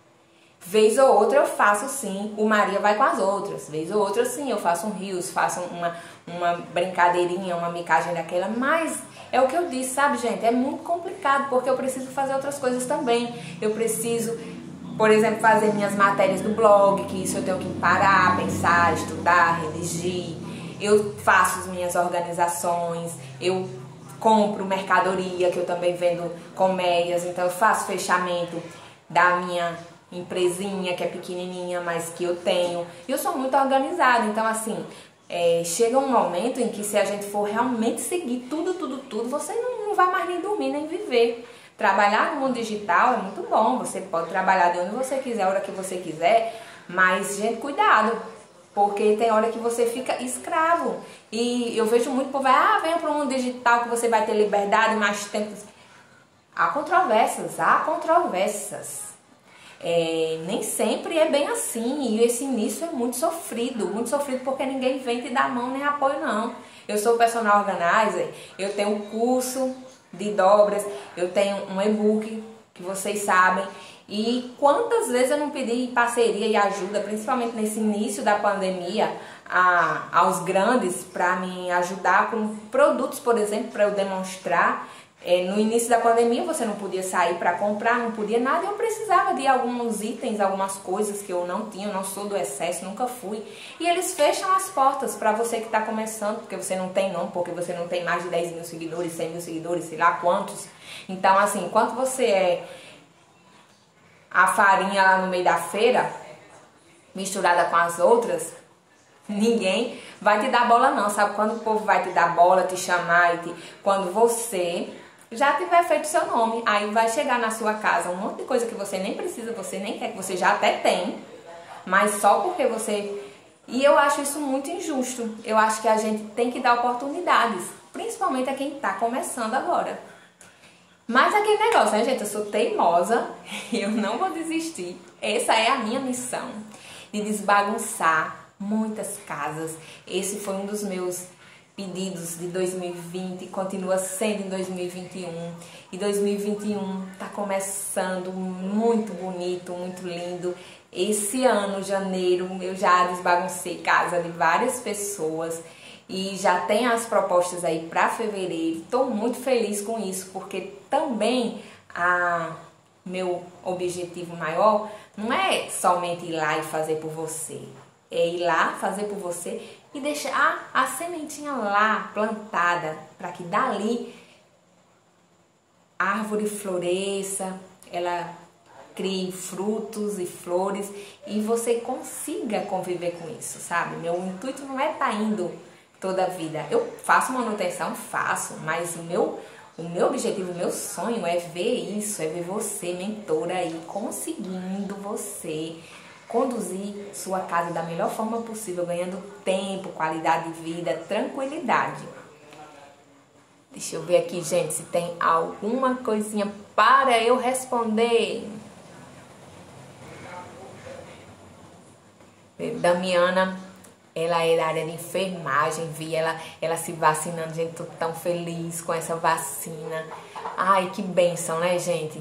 Vez ou outra eu faço sim, o Maria vai com as outras. Vez ou outra sim, eu faço um rios, faço uma, uma brincadeirinha, uma micagem daquela. Mas é o que eu disse, sabe, gente? É muito complicado, porque eu preciso fazer outras coisas também. Eu preciso, por exemplo, fazer minhas matérias do blog, que isso eu tenho que parar, pensar, estudar, redigir. Eu faço as minhas organizações, eu compro mercadoria, que eu também vendo com meias. Então eu faço fechamento da minha empresinha que é pequenininha, mas que eu tenho. E eu sou muito organizada, então assim, é, chega um momento em que se a gente for realmente seguir tudo, tudo, tudo, você não, não vai mais nem dormir, nem viver. Trabalhar no mundo digital é muito bom, você pode trabalhar de onde você quiser, a hora que você quiser, mas, gente, cuidado, porque tem hora que você fica escravo. E eu vejo muito povo, ah, venha para o mundo digital que você vai ter liberdade, mais tempo. Há controvérsias, há controvérsias. É, nem sempre é bem assim, e esse início é muito sofrido, muito sofrido porque ninguém vem te dar mão nem apoio não. Eu sou personal organizer, eu tenho um curso de dobras, eu tenho um e-book que vocês sabem, e quantas vezes eu não pedi parceria e ajuda, principalmente nesse início da pandemia, a, aos grandes para me ajudar com produtos, por exemplo, para eu demonstrar. É, no início da pandemia você não podia sair para comprar, não podia nada, eu precisava de alguns itens, algumas coisas que eu não tinha, eu não sou do excesso, nunca fui. E eles fecham as portas para você que está começando, porque você não tem não, porque você não tem mais de dez mil seguidores, cem mil seguidores, sei lá quantos. Então assim, enquanto você é a farinha lá no meio da feira, misturada com as outras, ninguém vai te dar bola não, sabe? Quando o povo vai te dar bola, te chamar, e te... quando você já tiver feito seu nome, aí vai chegar na sua casa um monte de coisa que você nem precisa, você nem quer, que você já até tem, mas só porque você... E eu acho isso muito injusto. Eu acho que a gente tem que dar oportunidades, principalmente a quem está começando agora. Mas aquele negócio, né, gente? Eu sou teimosa, eu não vou desistir. Essa é a minha missão, de desbagunçar muitas casas. Esse foi um dos meus pedidos de dois mil e vinte, continua sendo em dois mil e vinte e um. E dois mil e vinte e um tá começando muito bonito, muito lindo. Esse ano, janeiro, eu já desbaguncei casa de várias pessoas e já tem as propostas aí para fevereiro. Estou muito feliz com isso, porque também a meu objetivo maior não é somente ir lá e fazer por você. É ir lá, fazer por você e deixar a sementinha lá plantada para que dali a árvore floresça, ela crie frutos e flores e você consiga conviver com isso, sabe? Meu intuito não é estar indo toda a vida. Eu faço manutenção, faço, mas o meu, o meu objetivo, o meu sonho é ver isso, é ver você, mentora aí, conseguindo você conduzir sua casa da melhor forma possível, ganhando tempo, qualidade de vida, tranquilidade. Deixa eu ver aqui, gente, se tem alguma coisinha para eu responder. Damiana, ela é da área de enfermagem, vi ela, ela se vacinando, gente, tô tão feliz com essa vacina. Ai, que bênção, né, gente?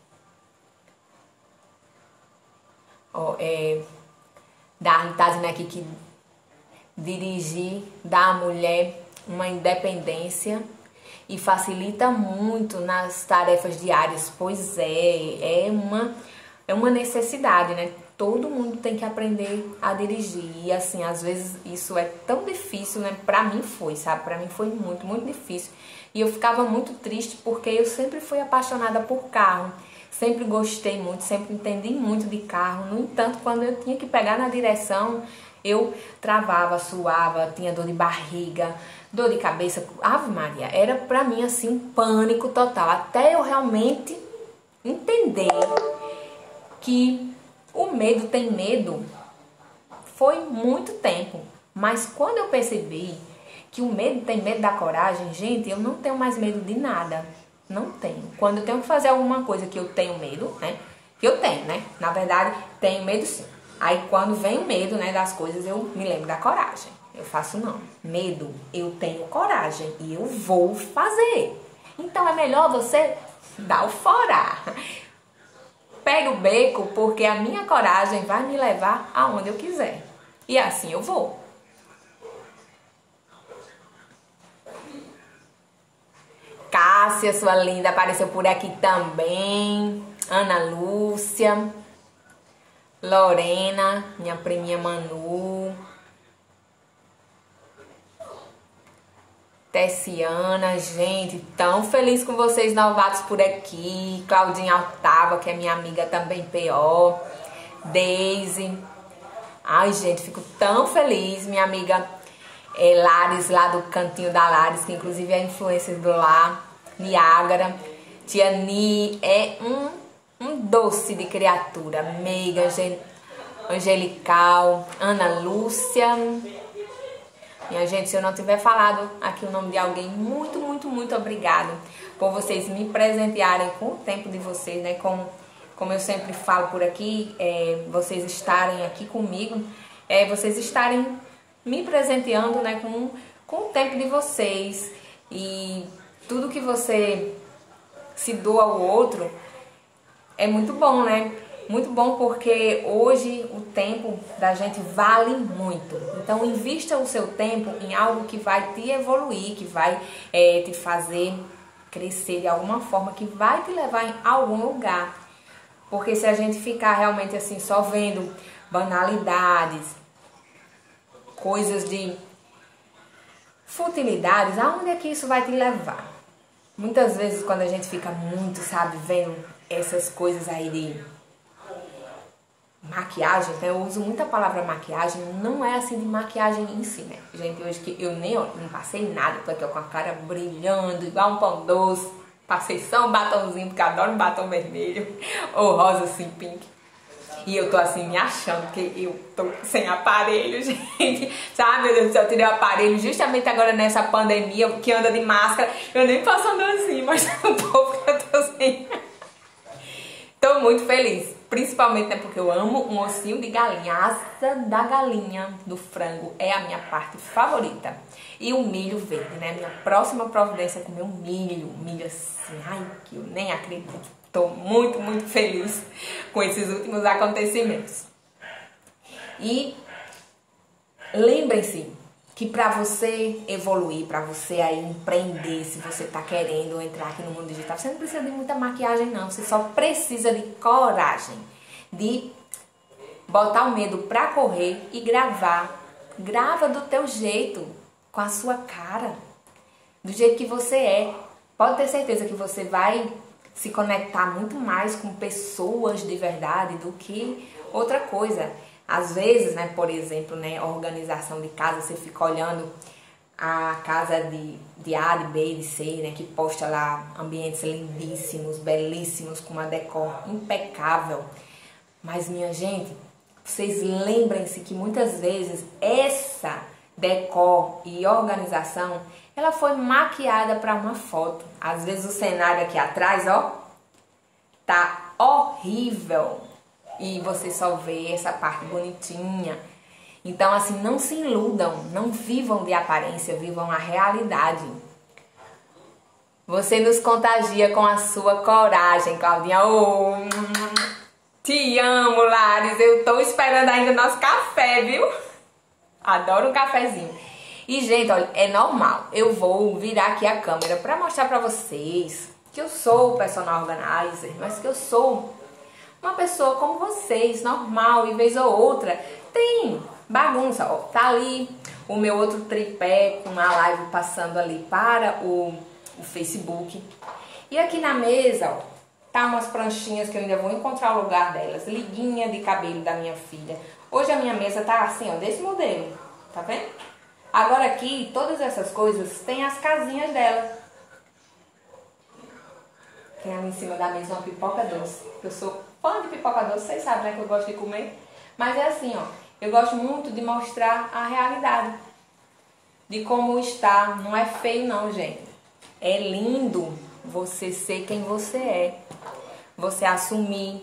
Ó, é, Darly tá dizendo aqui que dirigir dá à mulher uma independência e facilita muito nas tarefas diárias. Pois é, é uma, é uma necessidade, né? Todo mundo tem que aprender a dirigir. E assim, às vezes isso é tão difícil, né? Pra mim foi, sabe? Pra mim foi muito, muito difícil. E eu ficava muito triste porque eu sempre fui apaixonada por carro. Sempre gostei muito, sempre entendi muito de carro. No entanto, quando eu tinha que pegar na direção, eu travava, suava, tinha dor de barriga, dor de cabeça. Ave Maria, era pra mim assim um pânico total. Até eu realmente entender que o medo tem medo, foi muito tempo. Mas quando eu percebi que o medo tem medo da coragem, gente, eu não tenho mais medo de nada. Não tenho. Quando eu tenho que fazer alguma coisa que eu tenho medo, né? Que eu tenho, né? Na verdade, tenho medo sim. Aí quando vem o medo, né, das coisas, eu me lembro da coragem. Eu faço não. Medo, eu tenho coragem e eu vou fazer. Então é melhor você dar o fora. Pega o beco, porque a minha coragem vai me levar aonde eu quiser. E assim eu vou. Cássia, sua linda, apareceu por aqui também. Ana Lúcia. Lorena, minha priminha Manu. Tessiana, gente, tão feliz com vocês novatos por aqui. Claudinha Altava, que é minha amiga também, P O. Daisy. Ai, gente, fico tão feliz. Minha amiga é, Lares, lá do Cantinho da Lares, que inclusive é influencer do lá. Niágara. Tia Ni é um, um doce de criatura. Meiga, angelical. Ana Lúcia. Minha gente, se eu não tiver falado aqui o nome de alguém, muito, muito, muito obrigado por vocês me presentearem com o tempo de vocês, né? Como, como eu sempre falo por aqui, é, vocês estarem aqui comigo, é, vocês estarem me presenteando, né? Com, com o tempo de vocês. E tudo que você se doa ao outro é muito bom, né? Muito bom porque hoje o tempo da gente vale muito. Então invista o seu tempo em algo que vai te evoluir, que vai é, te fazer crescer de alguma forma, que vai te levar em algum lugar. Porque se a gente ficar realmente assim só vendo banalidades, coisas de futilidades, aonde é que isso vai te levar? Muitas vezes quando a gente fica muito, sabe, vendo essas coisas aí de maquiagem, né? Eu uso muita palavra maquiagem, não é assim de maquiagem em si, né? Gente, hoje que eu nem ó, não passei nada, tô aqui ó, com a cara brilhando, igual um pão doce. Passei só um batomzinho, porque adoro um batom vermelho, ou rosa assim, pink. E eu tô assim me achando que eu tô sem aparelho, gente. Sabe, meu Deus do céu, eu tirei o aparelho justamente agora nessa pandemia, que anda de máscara. Eu nem posso andar assim, mas o povo que eu tô sem. Tô muito feliz, principalmente né, porque eu amo um ossinho de galinha. A asa da galinha, do frango, é a minha parte favorita. E o milho verde, né? Minha próxima providência é comer um milho. Milho assim, ai, que eu nem acredito. Tô muito, muito feliz com esses últimos acontecimentos. E lembrem-se que para você evoluir, para você aí empreender, se você tá querendo entrar aqui no mundo digital, você não precisa de muita maquiagem não, você só precisa de coragem, de botar o medo pra correr e gravar. Grava do teu jeito, com a sua cara, do jeito que você é. Pode ter certeza que você vai se conectar muito mais com pessoas de verdade do que outra coisa. Às vezes, né, por exemplo, né, organização de casa, você fica olhando a casa de, de A, de B, de C, né, que posta lá ambientes lindíssimos, belíssimos, com uma decor impecável. Mas, minha gente, vocês lembrem-se que muitas vezes essa decor e organização, ela foi maquiada para uma foto. Às vezes o cenário aqui atrás, ó, tá horrível e você só vê essa parte bonitinha. Então, assim, não se iludam, não vivam de aparência, vivam a realidade. Você nos contagia com a sua coragem, Claudinha. Oh, te amo, Lares. Eu tô esperando ainda o nosso café, viu? Adoro um cafezinho. E, gente, olha, é normal. Eu vou virar aqui a câmera pra mostrar pra vocês que eu sou o personal organizer, mas que eu sou uma pessoa como vocês, normal, e vez ou outra tem bagunça, ó. Tá ali o meu outro tripé com a live passando ali para o, o Facebook. E aqui na mesa, ó, tá umas pranchinhas que eu ainda vou encontrar o lugar delas. Liguinha de cabelo da minha filha. Hoje a minha mesa tá assim, ó, desse modelo. Tá vendo? Agora aqui, todas essas coisas tem as casinhas dela. Tem ali em cima da mesa uma pipoca doce. Eu sou fã de pipoca doce, vocês sabem, né, que eu gosto de comer. Mas é assim, ó, eu gosto muito de mostrar a realidade. De como está. Não é feio não, gente. É lindo você ser quem você é. Você assumir.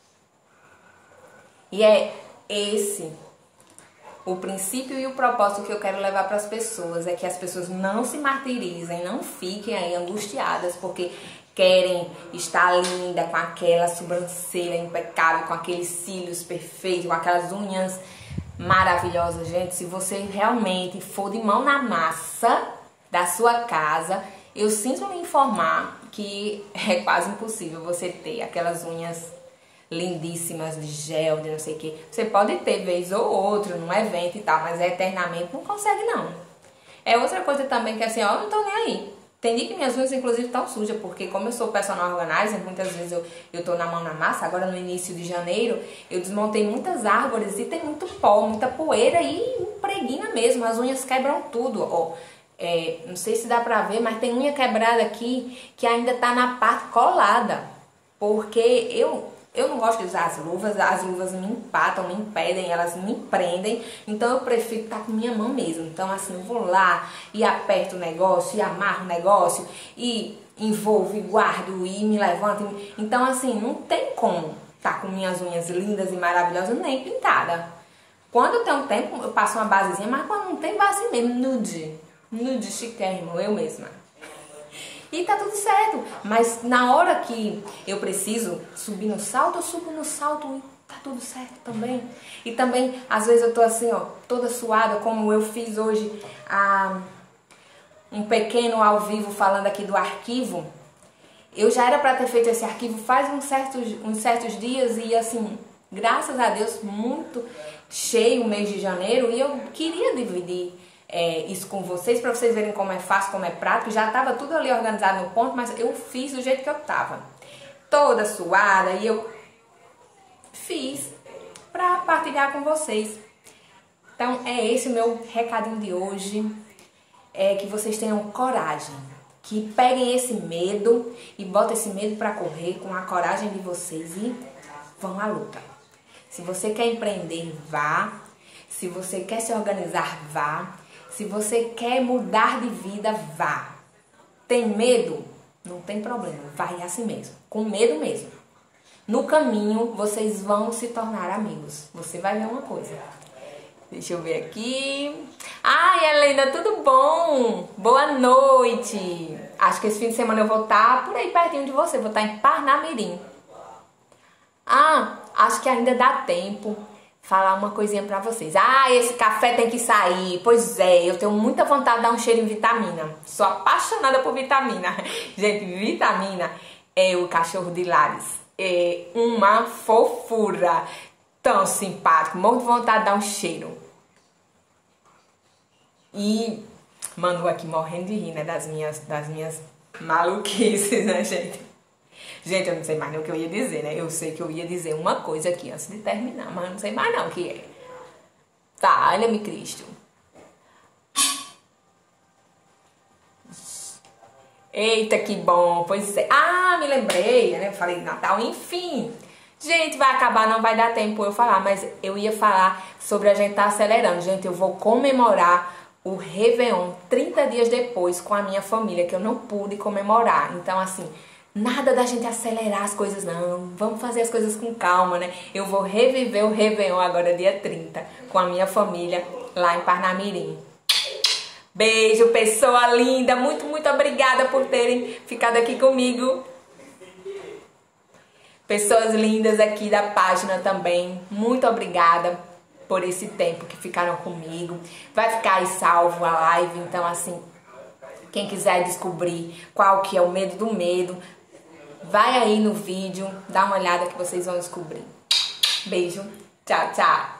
E é esse o princípio e o propósito que eu quero levar para as pessoas. É que as pessoas não se martirizem, não fiquem aí angustiadas porque querem estar linda com aquela sobrancelha impecável, com aqueles cílios perfeitos, com aquelas unhas maravilhosas. Gente, se você realmente for de mão na massa da sua casa, eu sinto lhe informar que é quase impossível você ter aquelas unhas lindíssimas de gel, de não sei o que. Você pode ter vez ou outra num evento e tal, mas eternamente não consegue não. É outra coisa também que assim, ó, eu não tô nem aí. Tem dia que minhas unhas inclusive estão sujas, porque como eu sou personal organizer, muitas vezes eu, eu tô na mão na massa. Agora no início de janeiro eu desmontei muitas árvores e tem muito pó, muita poeira e impregna mesmo, as unhas quebram tudo, ó. É, não sei se dá pra ver, mas tem unha quebrada aqui que ainda tá na parte colada, porque eu... Eu não gosto de usar as luvas, as luvas me empatam, me impedem, elas me prendem, então eu prefiro estar com minha mão mesmo. Então assim, eu vou lá e aperto o negócio, e amarro o negócio, e envolvo, e guardo, e me levanto. Então assim, não tem como estar com minhas unhas lindas e maravilhosas, nem pintada. Quando eu tenho tempo, eu passo uma basezinha, mas quando não tem base mesmo, nude, nude chiquérrimo, eu mesma. E tá tudo certo, mas na hora que eu preciso subir no salto, eu subo no salto e tá tudo certo também. E também, às vezes eu tô assim, ó, toda suada, como eu fiz hoje ah, um pequeno ao vivo falando aqui do arquivo. Eu já era pra ter feito esse arquivo faz uns certos, uns certos dias e assim, graças a Deus, muito cheio o mês de janeiro e eu queria dividir É, isso com vocês, para vocês verem como é fácil, como é prático. Já estava tudo ali organizado no ponto, mas eu fiz do jeito que eu estava, toda suada, e eu fiz para partilhar com vocês. Então é esse o meu recadinho de hoje, é que vocês tenham coragem, que peguem esse medo e botem esse medo para correr com a coragem de vocês e vão à luta. Se você quer empreender, vá. Se você quer se organizar, vá. Se você quer mudar de vida, vá. Tem medo? Não tem problema, vai assim mesmo, com medo mesmo. No caminho, vocês vão se tornar amigos. Você vai ver uma coisa. Deixa eu ver aqui. Ai, Helena, tudo bom? Boa noite. Acho que esse fim de semana eu vou estar por aí pertinho de você, vou estar em Parnamirim. Ah, acho que ainda dá tempo. Falar uma coisinha pra vocês. Ah, esse café tem que sair. Pois é, eu tenho muita vontade de dar um cheiro em vitamina. Sou apaixonada por vitamina. Gente, vitamina é o cachorro de Lares. É uma fofura. Tão simpático. Morro de vontade de dar um cheiro. E Manu aqui morrendo de rir, né? Das minhas, das minhas maluquices, né, gente? Gente, eu não sei mais nem o que eu ia dizer, né? Eu sei que eu ia dizer uma coisa aqui antes de terminar, mas eu não sei mais não o que é. Tá, olha-me Cristo. Eita, que bom. Pois é. Ah, me lembrei, né? Eu falei Natal, enfim. Gente, vai acabar, não vai dar tempo eu falar, mas eu ia falar sobre a gente tá acelerando. Gente, eu vou comemorar o Réveillon trinta dias depois com a minha família, que eu não pude comemorar. Então, assim, nada da gente acelerar as coisas, não. Vamos fazer as coisas com calma, né? Eu vou reviver o Réveillon agora, dia trinta, com a minha família lá em Parnamirim. Beijo, pessoa linda. Muito, muito obrigada por terem ficado aqui comigo. Pessoas lindas aqui da página também, muito obrigada por esse tempo que ficaram comigo. Vai ficar aí salvo a live, então assim, quem quiser descobrir qual que é o medo do medo, vai aí no vídeo, dá uma olhada que vocês vão descobrir. Beijo, tchau, tchau!